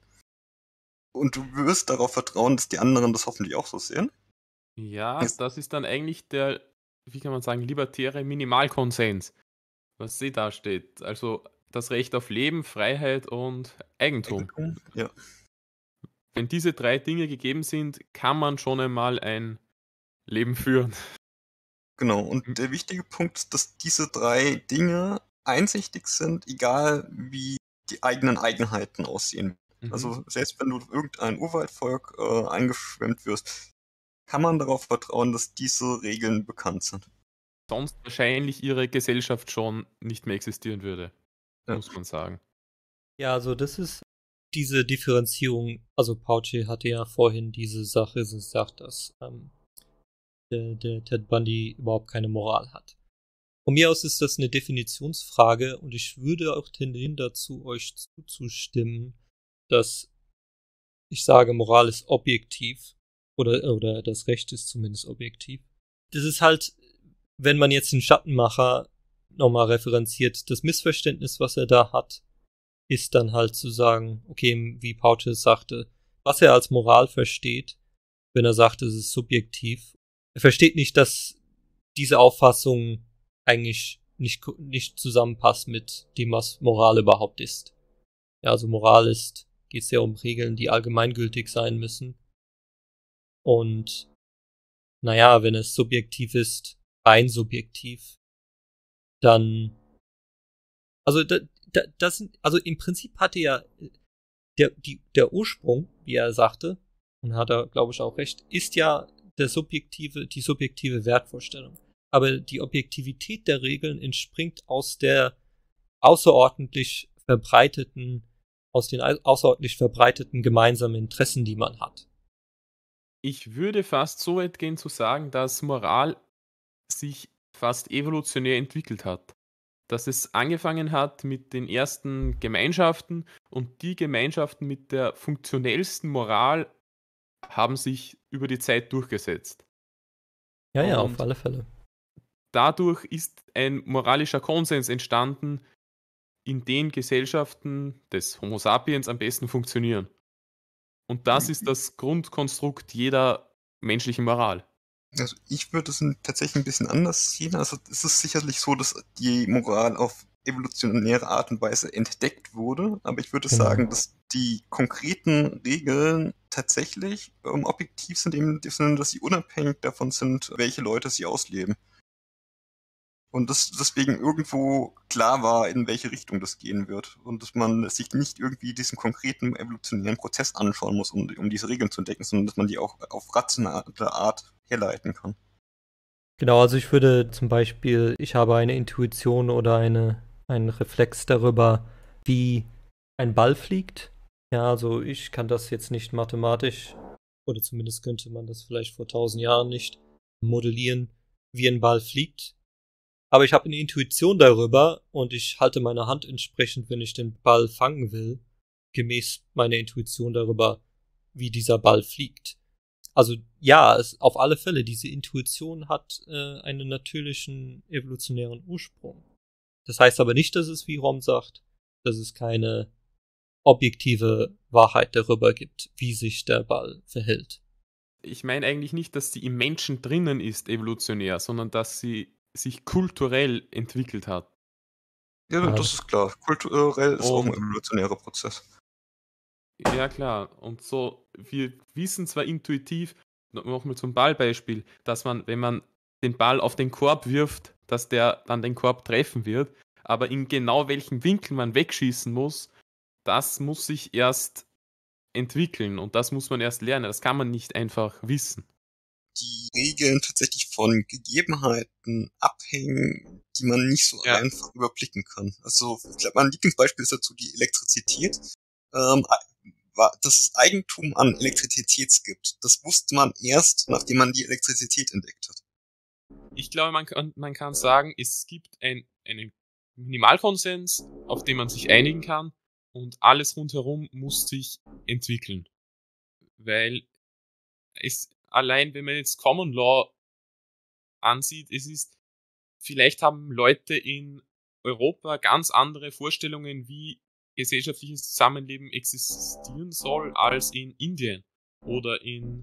Und du wirst darauf vertrauen, dass die anderen das hoffentlich auch so sehen. Ja, Jetzt- das ist dann eigentlich der, wie kann man sagen, libertäre Minimalkonsens, was sie da steht. Also das Recht auf Leben, Freiheit und Eigentum. Ja. Wenn diese drei Dinge gegeben sind, kann man schon einmal ein Leben führen. Genau, und Mhm. der wichtige Punkt ist, dass diese drei Dinge einsichtig sind, egal wie die eigenen Eigenheiten aussehen. Mhm. Also selbst wenn du irgendein Urwaldvolk äh, eingeschwemmt wirst, kann man darauf vertrauen, dass diese Regeln bekannt sind. Sonst wahrscheinlich ihre Gesellschaft schon nicht mehr existieren würde, Ja. muss man sagen. Ja, also das ist diese Differenzierung. Also Pauci hatte ja vorhin diese Sache gesagt, dass ähm, der, der Ted Bundy überhaupt keine Moral hat. Von mir aus ist das eine Definitionsfrage und ich würde auch tendieren dazu, euch zuzustimmen, dass ich sage, Moral ist objektiv oder, oder das Recht ist zumindest objektiv. Das ist halt, wenn man jetzt den Schattenmacher nochmal referenziert, das Missverständnis, was er da hat, ist dann halt zu sagen, okay, wie Pauci sagte, was er als Moral versteht, wenn er sagt, es ist subjektiv. Er versteht nicht, dass diese Auffassung eigentlich nicht, nicht zusammenpasst mit dem, was Moral überhaupt ist. Ja, also Moral ist, geht es ja um Regeln, die allgemeingültig sein müssen. Und naja, wenn es subjektiv ist, rein subjektiv, dann also da, da, das sind, also im Prinzip hatte ja der, die, der Ursprung, wie er sagte, und hat er, glaube ich, auch recht, ist ja der subjektive, die subjektive Wertvorstellung. Aber die Objektivität der Regeln entspringt aus der außerordentlich verbreiteten, aus den außerordentlich verbreiteten gemeinsamen Interessen, die man hat. Ich würde fast so weit gehen zu sagen, dass Moral sich fast evolutionär entwickelt hat. Dass es angefangen hat mit den ersten Gemeinschaften und die Gemeinschaften mit der funktionellsten Moral haben sich über die Zeit durchgesetzt. Ja, ja, Und auf alle Fälle. Dadurch ist ein moralischer Konsens entstanden, in den Gesellschaften des Homo sapiens am besten funktionieren. Und das ist das Grundkonstrukt jeder menschlichen Moral. Also ich würde es tatsächlich ein bisschen anders sehen. Also es ist sicherlich so, dass die Moral auf evolutionäre Art und Weise entdeckt wurde, aber ich würde Genau. sagen, dass die konkreten Regeln tatsächlich ähm, objektiv sind, im Sinne, dass sie unabhängig davon sind, welche Leute sie ausleben. Und dass deswegen irgendwo klar war, in welche Richtung das gehen wird. Und dass man sich nicht irgendwie diesen konkreten evolutionären Prozess anschauen muss, um, um diese Regeln zu entdecken, sondern dass man die auch auf rationale Art herleiten kann. Genau, also ich würde zum Beispiel, ich habe eine Intuition oder eine, einen Reflex darüber, wie ein Ball fliegt. Ja, also ich kann das jetzt nicht mathematisch, oder zumindest könnte man das vielleicht vor tausend Jahren nicht modellieren, wie ein Ball fliegt. Aber ich habe eine Intuition darüber und ich halte meine Hand entsprechend, wenn ich den Ball fangen will. gemäß meiner Intuition darüber, wie dieser Ball fliegt. Also ja, es, auf alle Fälle, diese Intuition hat äh, einen natürlichen evolutionären Ursprung. Das heißt aber nicht, dass es, wie Rom sagt, dass es keine objektive Wahrheit darüber gibt, wie sich der Ball verhält. Ich meine eigentlich nicht, dass sie im Menschen drinnen ist, evolutionär, sondern dass sie sich kulturell entwickelt hat. Ja, Ja, das ist klar. Kulturell ist auch ein Und evolutionärer Prozess. ja, klar. Und so, wir wissen zwar intuitiv, no- nochmal zum Ballbeispiel, dass man, wenn man den Ball auf den Korb wirft, dass der dann den Korb treffen wird, aber in genau welchem Winkel man wegschießen muss, das muss sich erst entwickeln und das muss man erst lernen. Das kann man nicht einfach wissen. Die Regeln tatsächlich von Gegebenheiten abhängen, die man nicht so Ja. einfach überblicken kann. Also, ich glaube, mein Lieblingsbeispiel ist dazu die Elektrizität. Ähm, wa- dass es Eigentum an Elektrizität gibt, das wusste man erst, nachdem man die Elektrizität entdeckt hat. Ich glaube, man kann, man kann sagen, es gibt ein, einen Minimalkonsens, auf den man sich einigen kann und alles rundherum muss sich entwickeln. Weil es allein, wenn man jetzt Common Law ansieht, es ist, vielleicht haben Leute in Europa ganz andere Vorstellungen, wie gesellschaftliches Zusammenleben existieren soll, als in Indien oder in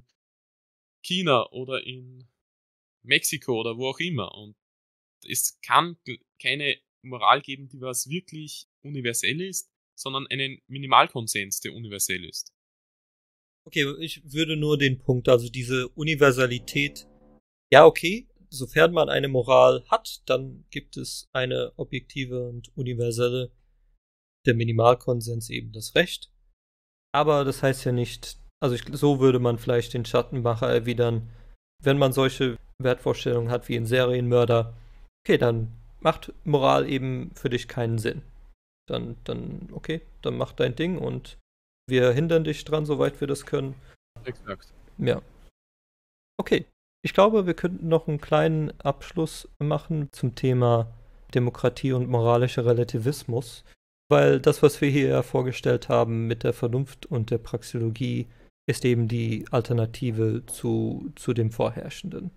China oder in Mexiko oder wo auch immer. Und es kann g- keine Moral geben, die was wirklich universell ist, sondern einen Minimalkonsens, der universell ist. Okay, ich würde nur den Punkt, also diese Universalität, ja, okay, sofern man eine Moral hat, dann gibt es eine objektive und universelle, der Minimalkonsens eben das Recht. Aber das heißt ja nicht, also ich, so würde man vielleicht den Schattenmacher erwidern, wenn man solche Wertvorstellungen hat wie ein Serienmörder, okay, dann macht Moral eben für dich keinen Sinn. Dann, dann, okay, dann mach dein Ding und wir hindern dich dran, soweit wir das können. Exakt. Ja. Okay. Ich glaube, wir könnten noch einen kleinen Abschluss machen zum Thema Demokratie und moralischer Relativismus, weil das, was wir hier vorgestellt haben mit der Vernunft und der Praxeologie, ist eben die Alternative zu, zu dem Vorherrschenden.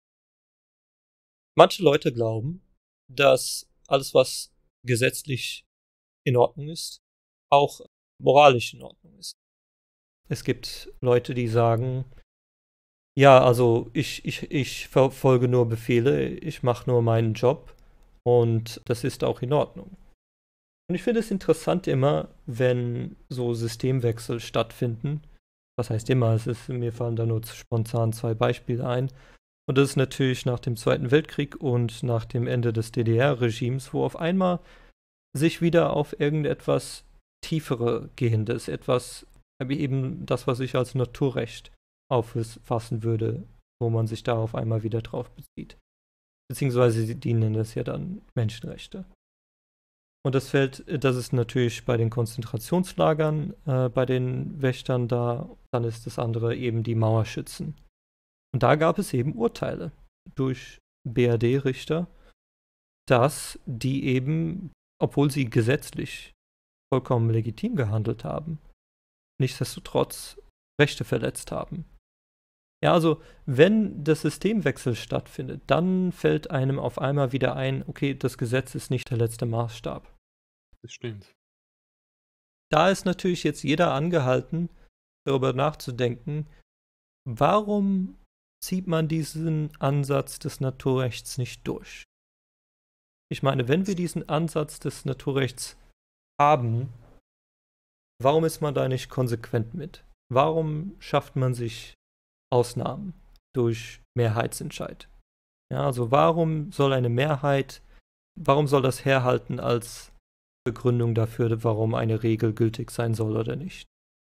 Manche Leute glauben, dass alles, was gesetzlich in Ordnung ist, auch moralisch in Ordnung ist. Es gibt Leute, die sagen, ja, also ich, ich, ich verfolge nur Befehle, ich mache nur meinen Job und das ist auch in Ordnung. Und ich finde es interessant immer, wenn so Systemwechsel stattfinden. Was heißt immer? Es ist, mir fallen da nur spontan zwei Beispiele ein. Und das ist natürlich nach dem Zweiten Weltkrieg und nach dem Ende des D D R-Regimes, wo auf einmal sich wieder auf irgendetwas tiefere gehendes, etwas, wie eben das, was ich als Naturrecht auffassen würde, wo man sich da auf einmal wieder drauf bezieht. Beziehungsweise die nennen das ja dann Menschenrechte. Und das fällt, das ist natürlich bei den Konzentrationslagern, äh, bei den Wächtern da, dann ist das andere eben die Mauerschützen. Und da gab es eben Urteile durch B R D-Richter, dass die eben, obwohl sie gesetzlich vollkommen legitim gehandelt haben, nichtsdestotrotz Rechte verletzt haben. Ja, also wenn das Systemwechsel stattfindet, dann fällt einem auf einmal wieder ein, okay, das Gesetz ist nicht der letzte Maßstab. Das stimmt. Da ist natürlich jetzt jeder angehalten, darüber nachzudenken, warum zieht man diesen Ansatz des Naturrechts nicht durch? Ich meine, wenn wir diesen Ansatz des Naturrechts haben, warum ist man da nicht konsequent mit? Warum schafft man sich Ausnahmen durch Mehrheitsentscheid? Ja, also warum soll eine Mehrheit, warum soll das herhalten als Begründung dafür, warum eine Regel gültig sein soll oder nicht?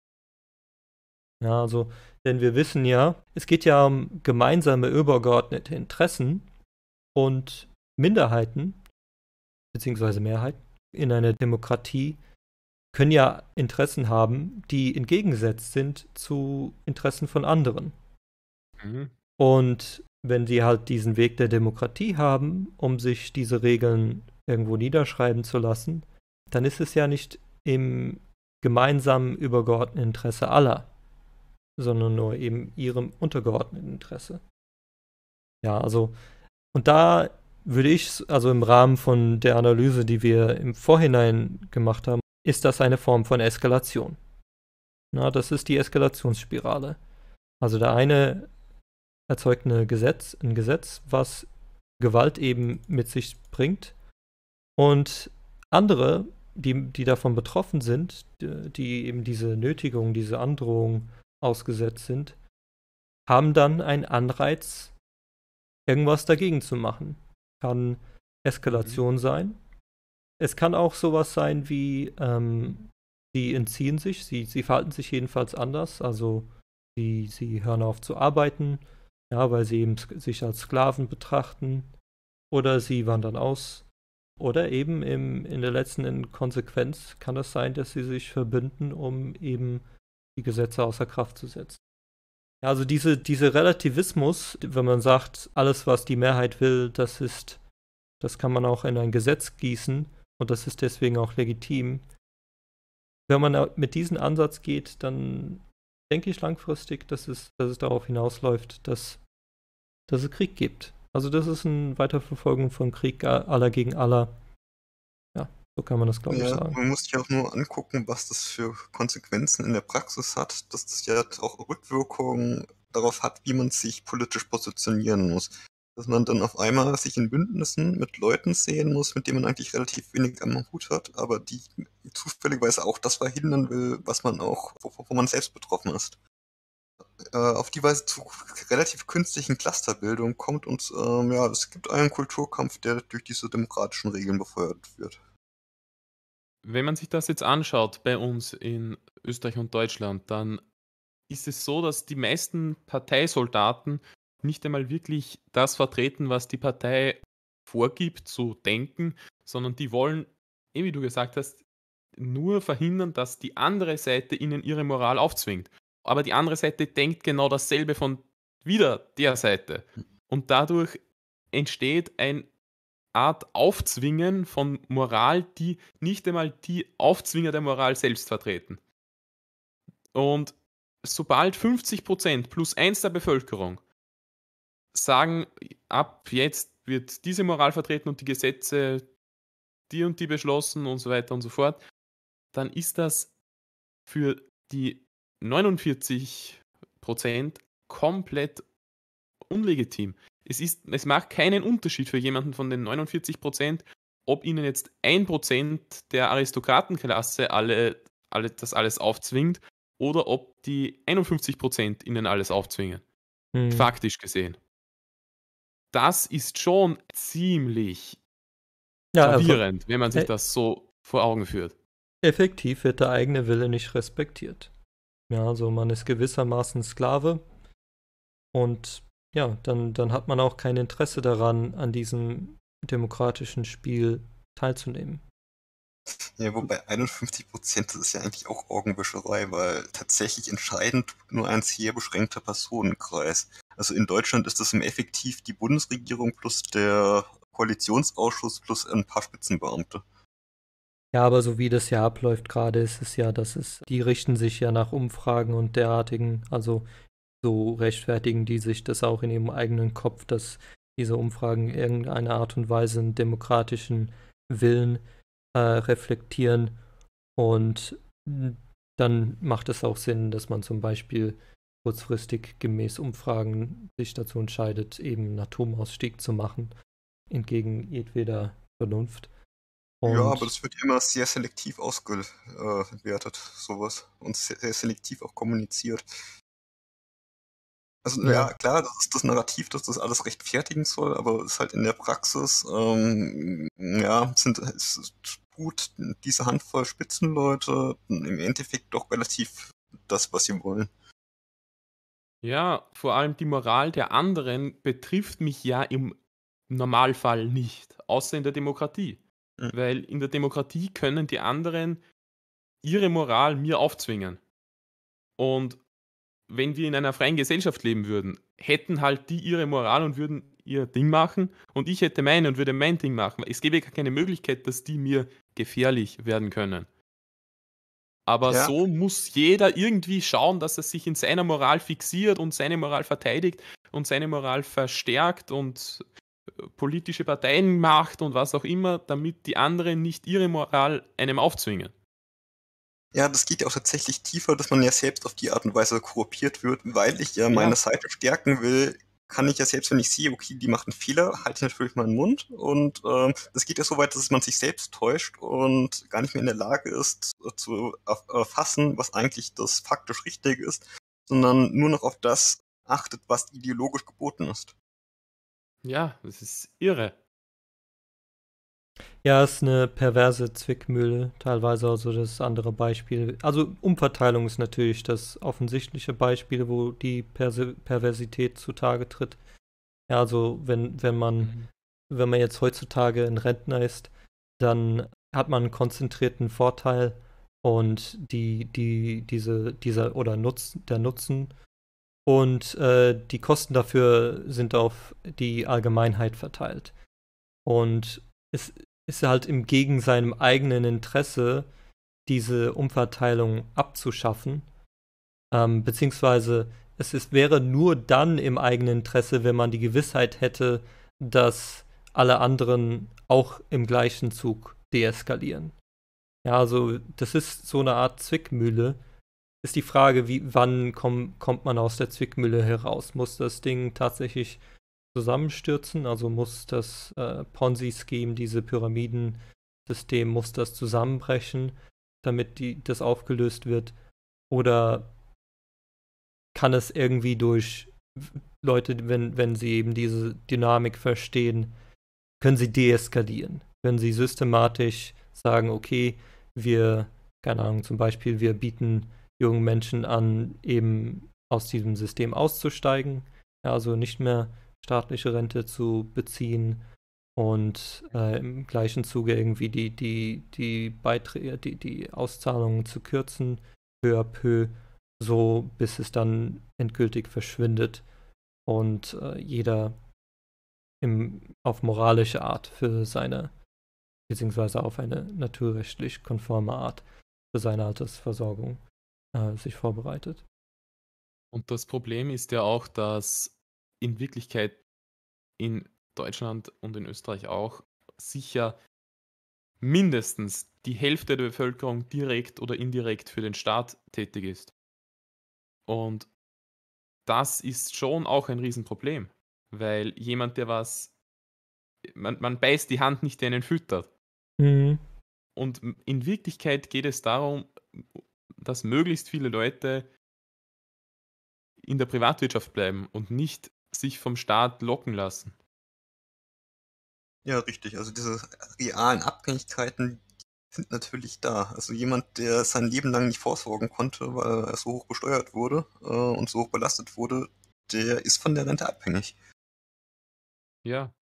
Ja, also, denn wir wissen ja, es geht ja um gemeinsame übergeordnete Interessen und Minderheiten, beziehungsweise Mehrheiten in einer Demokratie können ja Interessen haben, die entgegengesetzt sind zu Interessen von anderen. Mhm. Und wenn sie halt diesen Weg der Demokratie haben, um sich diese Regeln irgendwo niederschreiben zu lassen, dann ist es ja nicht im gemeinsamen übergeordneten Interesse aller, sondern nur eben ihrem untergeordneten Interesse. Ja, also, und da würde ich, also im Rahmen von der Analyse, die wir im Vorhinein gemacht haben, ist das eine Form von Eskalation. Na, das ist die Eskalationsspirale. Also der eine erzeugt eine Gesetz, ein Gesetz, was Gewalt eben mit sich bringt, und andere, die, die davon betroffen sind, die, die eben diese Nötigung, diese Androhung ausgesetzt sind, haben dann einen Anreiz, irgendwas dagegen zu machen. Kann Eskalation mhm. sein. Es kann auch sowas sein wie, ähm, sie entziehen sich, sie, sie verhalten sich jedenfalls anders, also sie, sie hören auf zu arbeiten, ja, weil sie eben sich als Sklaven betrachten, oder sie wandern aus, oder eben im, in der letzten Konsequenz kann es sein, dass sie sich verbünden, um eben die Gesetze außer Kraft zu setzen. Ja, also diese, diese Relativismus, wenn man sagt, alles, was die Mehrheit will, das ist, das kann man auch in ein Gesetz gießen und das ist deswegen auch legitim. Wenn man mit diesem Ansatz geht, dann denke ich langfristig, dass es, dass es darauf hinausläuft, dass, dass es Krieg gibt. Also das ist eine Weiterverfolgung von Krieg aller gegen aller. Ja, so kann man das, glaube ja, ich, sagen. Man muss sich auch nur angucken, was das für Konsequenzen in der Praxis hat, dass das ja auch Rückwirkungen darauf hat, wie man sich politisch positionieren muss. Dass man dann auf einmal sich in Bündnissen mit Leuten sehen muss, mit denen man eigentlich relativ wenig am Hut hat, aber die zufälligerweise auch das verhindern will, was man auch, wo man selbst betroffen ist. Äh, auf die Weise zu relativ künstlichen Clusterbildung kommt und ähm, ja, es gibt einen Kulturkampf, der durch diese demokratischen Regeln befeuert wird. Wenn man sich das jetzt anschaut bei uns in Österreich und Deutschland, dann ist es so, dass die meisten Parteisoldaten nicht einmal wirklich das vertreten, was die Partei vorgibt zu denken, sondern die wollen, eh wie du gesagt hast, nur verhindern, dass die andere Seite ihnen ihre Moral aufzwingt. Aber die andere Seite denkt genau dasselbe von wieder der Seite. Und dadurch entsteht eine Art Aufzwingen von Moral, die nicht einmal die Aufzwinger der Moral selbst vertreten. Und sobald fünfzig Prozent plus eins der Bevölkerung sagen, ab jetzt wird diese Moral vertreten und die Gesetze die und die beschlossen und so weiter und so fort, dann ist das für die neunundvierzig Prozent komplett unlegitim. Es, ist, es macht keinen Unterschied für jemanden von den neunundvierzig Prozent, ob ihnen jetzt ein Prozent der Aristokratenklasse alle, alle, das alles aufzwingt oder ob die einundfünfzig Prozent ihnen alles aufzwingen. Hm. Faktisch gesehen. Das ist schon ziemlich ja, verwirrend, also, wenn man sich äh, das so vor Augen führt. Effektiv wird der eigene Wille nicht respektiert. Ja, also man ist gewissermaßen Sklave und ja, dann, dann hat man auch kein Interesse daran, an diesem demokratischen Spiel teilzunehmen. Ja, wobei einundfünfzig Prozent, das ist ja eigentlich auch Augenwischerei, weil tatsächlich entscheidend tut nur ein sehr beschränkter Personenkreis. Also in Deutschland ist das im Effektiv die Bundesregierung plus der Koalitionsausschuss plus ein paar Spitzenbeamte. Ja, aber so wie das ja abläuft gerade, ist es ja, dass es, die richten sich ja nach Umfragen und derartigen, also so rechtfertigen die sich das auch in ihrem eigenen Kopf, dass diese Umfragen irgendeine Art und Weise einen demokratischen Willen äh, reflektieren, und dann macht es auch Sinn, dass man zum Beispiel kurzfristig gemäß Umfragen sich dazu entscheidet, eben einen Atomausstieg zu machen, entgegen jedweder Vernunft. Und ja, aber das wird immer sehr selektiv ausgewertet, sowas, und sehr, sehr selektiv auch kommuniziert. Also ja. ja, klar, das ist das Narrativ, dass das alles rechtfertigen soll, aber es ist halt in der Praxis, ähm, ja, sind es gut diese Handvoll Spitzenleute im Endeffekt doch relativ das, was sie wollen. Ja, vor allem die Moral der anderen betrifft mich ja im Normalfall nicht, außer in der Demokratie. Mhm. Weil in der Demokratie können die anderen ihre Moral mir aufzwingen. Und wenn wir in einer freien Gesellschaft leben würden, hätten halt die ihre Moral und würden ihr Ding machen und ich hätte meine und würde mein Ding machen. Es gäbe keine Möglichkeit, dass die mir gefährlich werden können. Aber Ja. so muss jeder irgendwie schauen, dass er sich in seiner Moral fixiert und seine Moral verteidigt und seine Moral verstärkt und äh, politische Parteien macht und was auch immer, damit die anderen nicht ihre Moral einem aufzwingen. Ja, das geht ja auch tatsächlich tiefer, dass man ja selbst auf die Art und Weise korrumpiert wird, weil ich ja meine Ja. Seite stärken will, kann ich ja selbst, wenn ich sehe, okay, die macht einen Fehler, halte ich natürlich meinen Mund und ähm, das geht ja so weit, dass man sich selbst täuscht und gar nicht mehr in der Lage ist, äh, zu erf- erfassen, was eigentlich das faktisch Richtige ist, sondern nur noch auf das achtet, was ideologisch geboten ist. Ja, das ist irre. Ja, ist eine perverse Zwickmühle, teilweise also das andere Beispiel. Also Umverteilung ist natürlich das offensichtliche Beispiel, wo die Perse Perversität zutage tritt. Ja, also wenn, wenn man, Mhm. wenn man jetzt heutzutage ein Rentner ist, dann hat man einen konzentrierten Vorteil und die, die, diese, dieser oder Nutz, der Nutzen und äh, die Kosten dafür sind auf die Allgemeinheit verteilt. Und es ist halt im gegen seinem eigenen Interesse, diese Umverteilung abzuschaffen. Ähm, beziehungsweise es ist, wäre nur dann im eigenen Interesse, wenn man die Gewissheit hätte, dass alle anderen auch im gleichen Zug deeskalieren. Ja, also das ist so eine Art Zwickmühle. Ist die Frage, wie, wann komm, kommt man aus der Zwickmühle heraus? Muss das Ding tatsächlich zusammenstürzen? Also muss das äh, Ponzi-Scheme, diese Pyramidensystem, muss das zusammenbrechen, damit die, das aufgelöst wird? Oder kann es irgendwie durch Leute, wenn, wenn sie eben diese Dynamik verstehen, können sie deeskalieren? Können sie systematisch sagen, okay, wir, keine Ahnung, zum Beispiel, wir bieten jungen Menschen an, eben aus diesem System auszusteigen, ja, also nicht mehr staatliche Rente zu beziehen und äh, im gleichen Zuge irgendwie die, die, die Beiträge, die, die Auszahlungen zu kürzen, peu à peu, so bis es dann endgültig verschwindet und äh, jeder im, auf moralische Art für seine, beziehungsweise auf eine naturrechtlich konforme Art für seine Altersversorgung äh, sich vorbereitet. Und das Problem ist ja auch, dass in Wirklichkeit in Deutschland und in Österreich auch sicher mindestens die Hälfte der Bevölkerung direkt oder indirekt für den Staat tätig ist. Und das ist schon auch ein Riesenproblem, weil jemand, der was, man, man beißt die Hand nicht, der einen füttert. Mhm. Und in Wirklichkeit geht es darum, dass möglichst viele Leute in der Privatwirtschaft bleiben und nicht sich vom Staat locken lassen. Ja, richtig. Also diese realen Abhängigkeiten sind natürlich da. Also jemand, der sein Leben lang nicht vorsorgen konnte, weil er so hoch besteuert wurde äh, und so hoch belastet wurde, der ist von der Rente abhängig. Ja,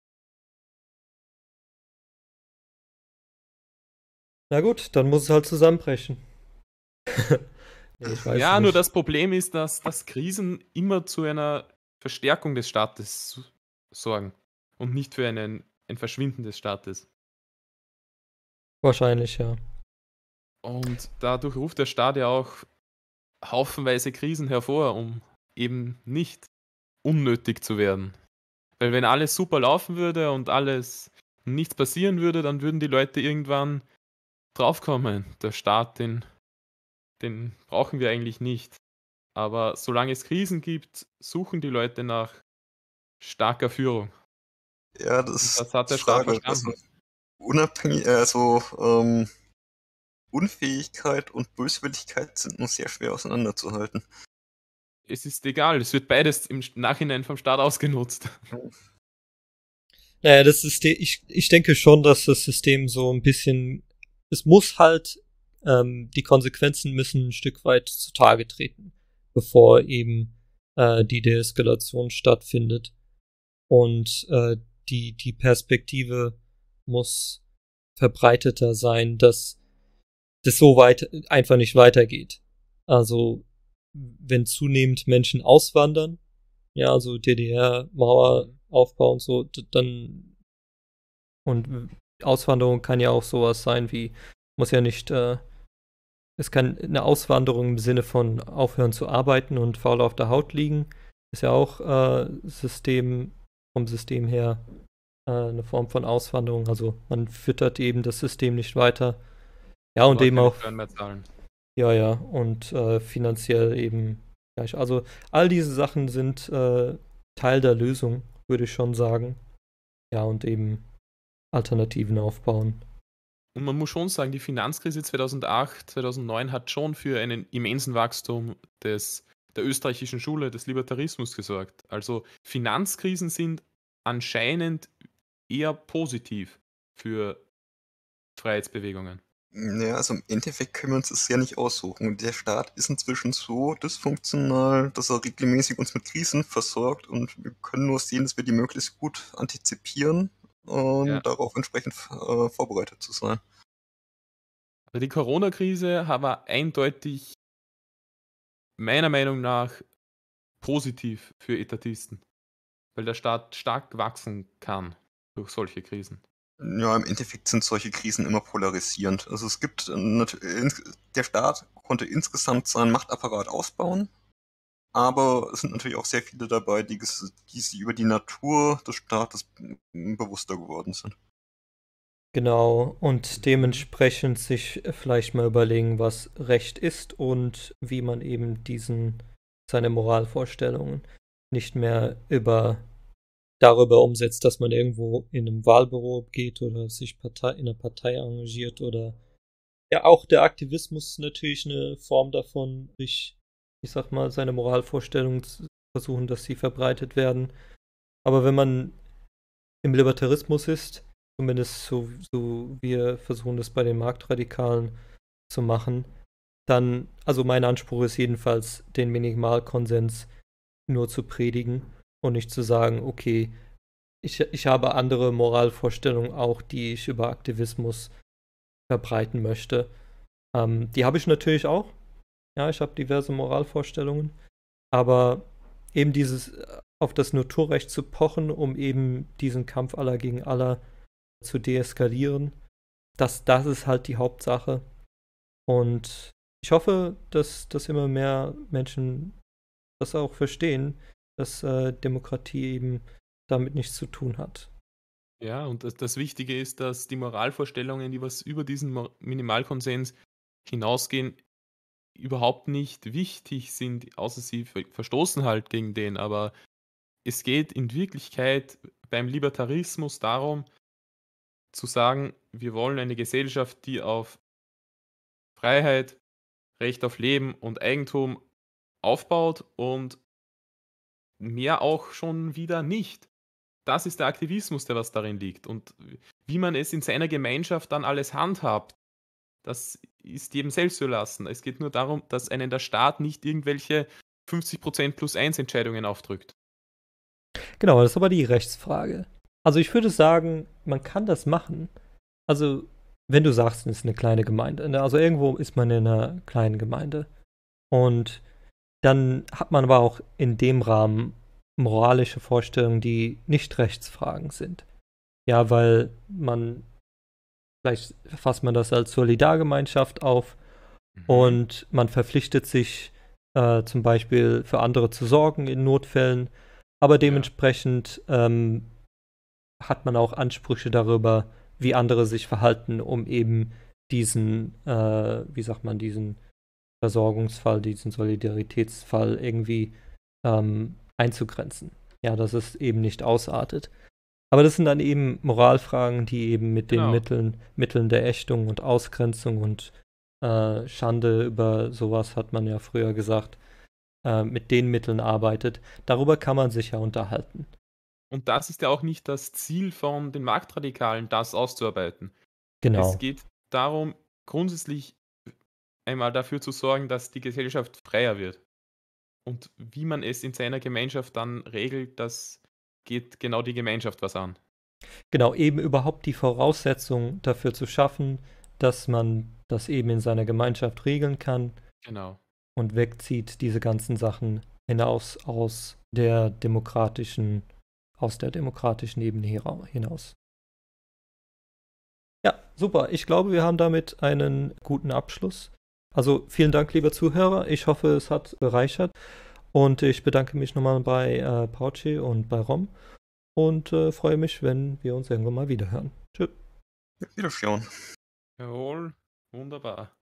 Na gut, dann muss es halt zusammenbrechen. Nee, ich weiß ja, nur nicht. das Problem ist, dass, dass Krisen immer zu einer Verstärkung des Staates sorgen und nicht für einen, ein Verschwinden des Staates. Wahrscheinlich, ja. Und dadurch ruft der Staat ja auch haufenweise Krisen hervor, um eben nicht unnötig zu werden. Weil wenn alles super laufen würde und alles nichts passieren würde, dann würden die Leute irgendwann draufkommen. Der Staat, den, den brauchen wir eigentlich nicht. Aber solange es Krisen gibt, suchen die Leute nach starker Führung. Ja, Und das das hat ist der Staat Frage. Also verstanden. unabhängig, also ähm, Unfähigkeit und Böswilligkeit sind nur sehr schwer auseinanderzuhalten. Es ist egal, es wird beides im Nachhinein vom Staat ausgenutzt. Naja, das System, ich, ich denke schon, dass das System so ein bisschen, es muss halt, ähm, die Konsequenzen müssen ein Stück weit zutage treten, bevor eben äh, die Deeskalation stattfindet. Und äh, die, die Perspektive muss verbreiteter sein, dass das so weit einfach nicht weitergeht. Also, wenn zunehmend Menschen auswandern, ja, also D D R, Maueraufbau und so, d- dann und Auswanderung kann ja auch sowas sein wie, muss ja nicht äh, es kann eine Auswanderung im Sinne von aufhören zu arbeiten und faul auf der Haut liegen. Ist ja auch äh, System, vom System her äh, eine Form von Auswanderung. Also man füttert eben das System nicht weiter. Ja, und Oder eben keine auch, Steuern mehr zahlen. ja, ja, und äh, finanziell eben gleich. Also all diese Sachen sind äh, Teil der Lösung, würde ich schon sagen. Ja, und eben Alternativen aufbauen. Und man muss schon sagen, die Finanzkrise zweitausendacht, zweitausendneun hat schon für einen immensen Wachstum des, der österreichischen Schule, des Libertarismus gesorgt. Also Finanzkrisen sind anscheinend eher positiv für Freiheitsbewegungen. Ja, also im Endeffekt können wir uns das ja nicht aussuchen. Der Staat ist inzwischen so dysfunktional, dass er regelmäßig uns mit Krisen versorgt und wir können nur sehen, dass wir die möglichst gut antizipieren und Ja. darauf entsprechend äh, vorbereitet zu sein. Also die Corona-Krise war eindeutig meiner Meinung nach positiv für Etatisten, weil der Staat stark wachsen kann durch solche Krisen. Ja, im Endeffekt sind solche Krisen immer polarisierend. Also es gibt, äh, nat- ins- der Staat konnte insgesamt seinen Machtapparat ausbauen, aber es sind natürlich auch sehr viele dabei, die, ges- die sich über die Natur des Staates mm, bewusster geworden sind. Genau, und dementsprechend sich vielleicht mal überlegen, was Recht ist und wie man eben diesen, seine Moralvorstellungen nicht mehr über darüber umsetzt, dass man irgendwo in einem Wahlbüro geht oder sich Partei, in einer Partei engagiert oder ja, auch der Aktivismus ist natürlich eine Form davon, sich, ich sag mal, seine Moralvorstellungen zu versuchen, dass sie verbreitet werden. Aber wenn man im Libertarismus ist, zumindest so, so wir versuchen das bei den Marktradikalen zu machen, dann, also mein Anspruch ist jedenfalls, den Minimalkonsens nur zu predigen und nicht zu sagen, okay, ich, ich habe andere Moralvorstellungen auch, die ich über Aktivismus verbreiten möchte. Ähm, die habe ich natürlich auch. Ja, ich habe diverse Moralvorstellungen. Aber eben dieses äh, auf das Naturrecht zu pochen, um eben diesen Kampf aller gegen aller zu deeskalieren, das, das ist halt die Hauptsache. Und ich hoffe, dass, dass immer mehr Menschen das auch verstehen, dass äh, Demokratie eben damit nichts zu tun hat. Ja, und das, das Wichtige ist, dass die Moralvorstellungen, die was über diesen Mo- Minimalkonsens hinausgehen, überhaupt nicht wichtig sind, außer sie ver verstoßen halt gegen den. Aber es geht in Wirklichkeit beim Libertarismus darum, zu sagen, wir wollen eine Gesellschaft, die auf Freiheit, Recht auf Leben und Eigentum aufbaut und mehr auch schon wieder nicht. Das ist der Aktivismus, der was darin liegt. Und wie man es in seiner Gemeinschaft dann alles handhabt, das ist jedem selbst zu lassen. Es geht nur darum, dass einen der Staat nicht irgendwelche fünfzig Prozent plus eins Entscheidungen aufdrückt. Genau, das ist aber die Rechtsfrage. Also ich würde sagen, man kann das machen. Also, wenn du sagst, es ist eine kleine Gemeinde, ne? Also irgendwo ist man in einer kleinen Gemeinde. Und dann hat man aber auch in dem Rahmen moralische Vorstellungen, die nicht Rechtsfragen sind. Ja, weil man, vielleicht fasst man das als Solidargemeinschaft auf und man verpflichtet sich äh, zum Beispiel für andere zu sorgen in Notfällen, aber dementsprechend ähm, hat man auch Ansprüche darüber, wie andere sich verhalten, um eben diesen, äh, wie sagt man, diesen Versorgungsfall, diesen Solidaritätsfall irgendwie ähm, einzugrenzen. Ja, dass es eben nicht ausartet. Aber das sind dann eben Moralfragen, die eben mit den Genau. Mitteln, Mitteln der Ächtung und Ausgrenzung und äh, Schande über sowas hat man ja früher gesagt, äh, mit den Mitteln arbeitet. Darüber kann man sich ja unterhalten. Und das ist ja auch nicht das Ziel von den Marktradikalen, das auszuarbeiten. Genau. Es geht darum, grundsätzlich einmal dafür zu sorgen, dass die Gesellschaft freier wird. Und wie man es in seiner Gemeinschaft dann regelt, das geht genau die Gemeinschaft was an. Genau, eben überhaupt die Voraussetzung dafür zu schaffen, dass man das eben in seiner Gemeinschaft regeln kann Genau. und wegzieht diese ganzen Sachen hinaus aus der demokratischen, aus der demokratischen Ebene hera- hinaus. Ja, super. Ich glaube, wir haben damit einen guten Abschluss. also vielen Dank, lieber Zuhörer. Ich hoffe, es hat bereichert. Und ich bedanke mich nochmal bei äh, Pauci und bei Rom. Und äh, freue mich, wenn wir uns irgendwann mal wieder hören. Tschüss. Wiederschauen. Jawohl, wunderbar.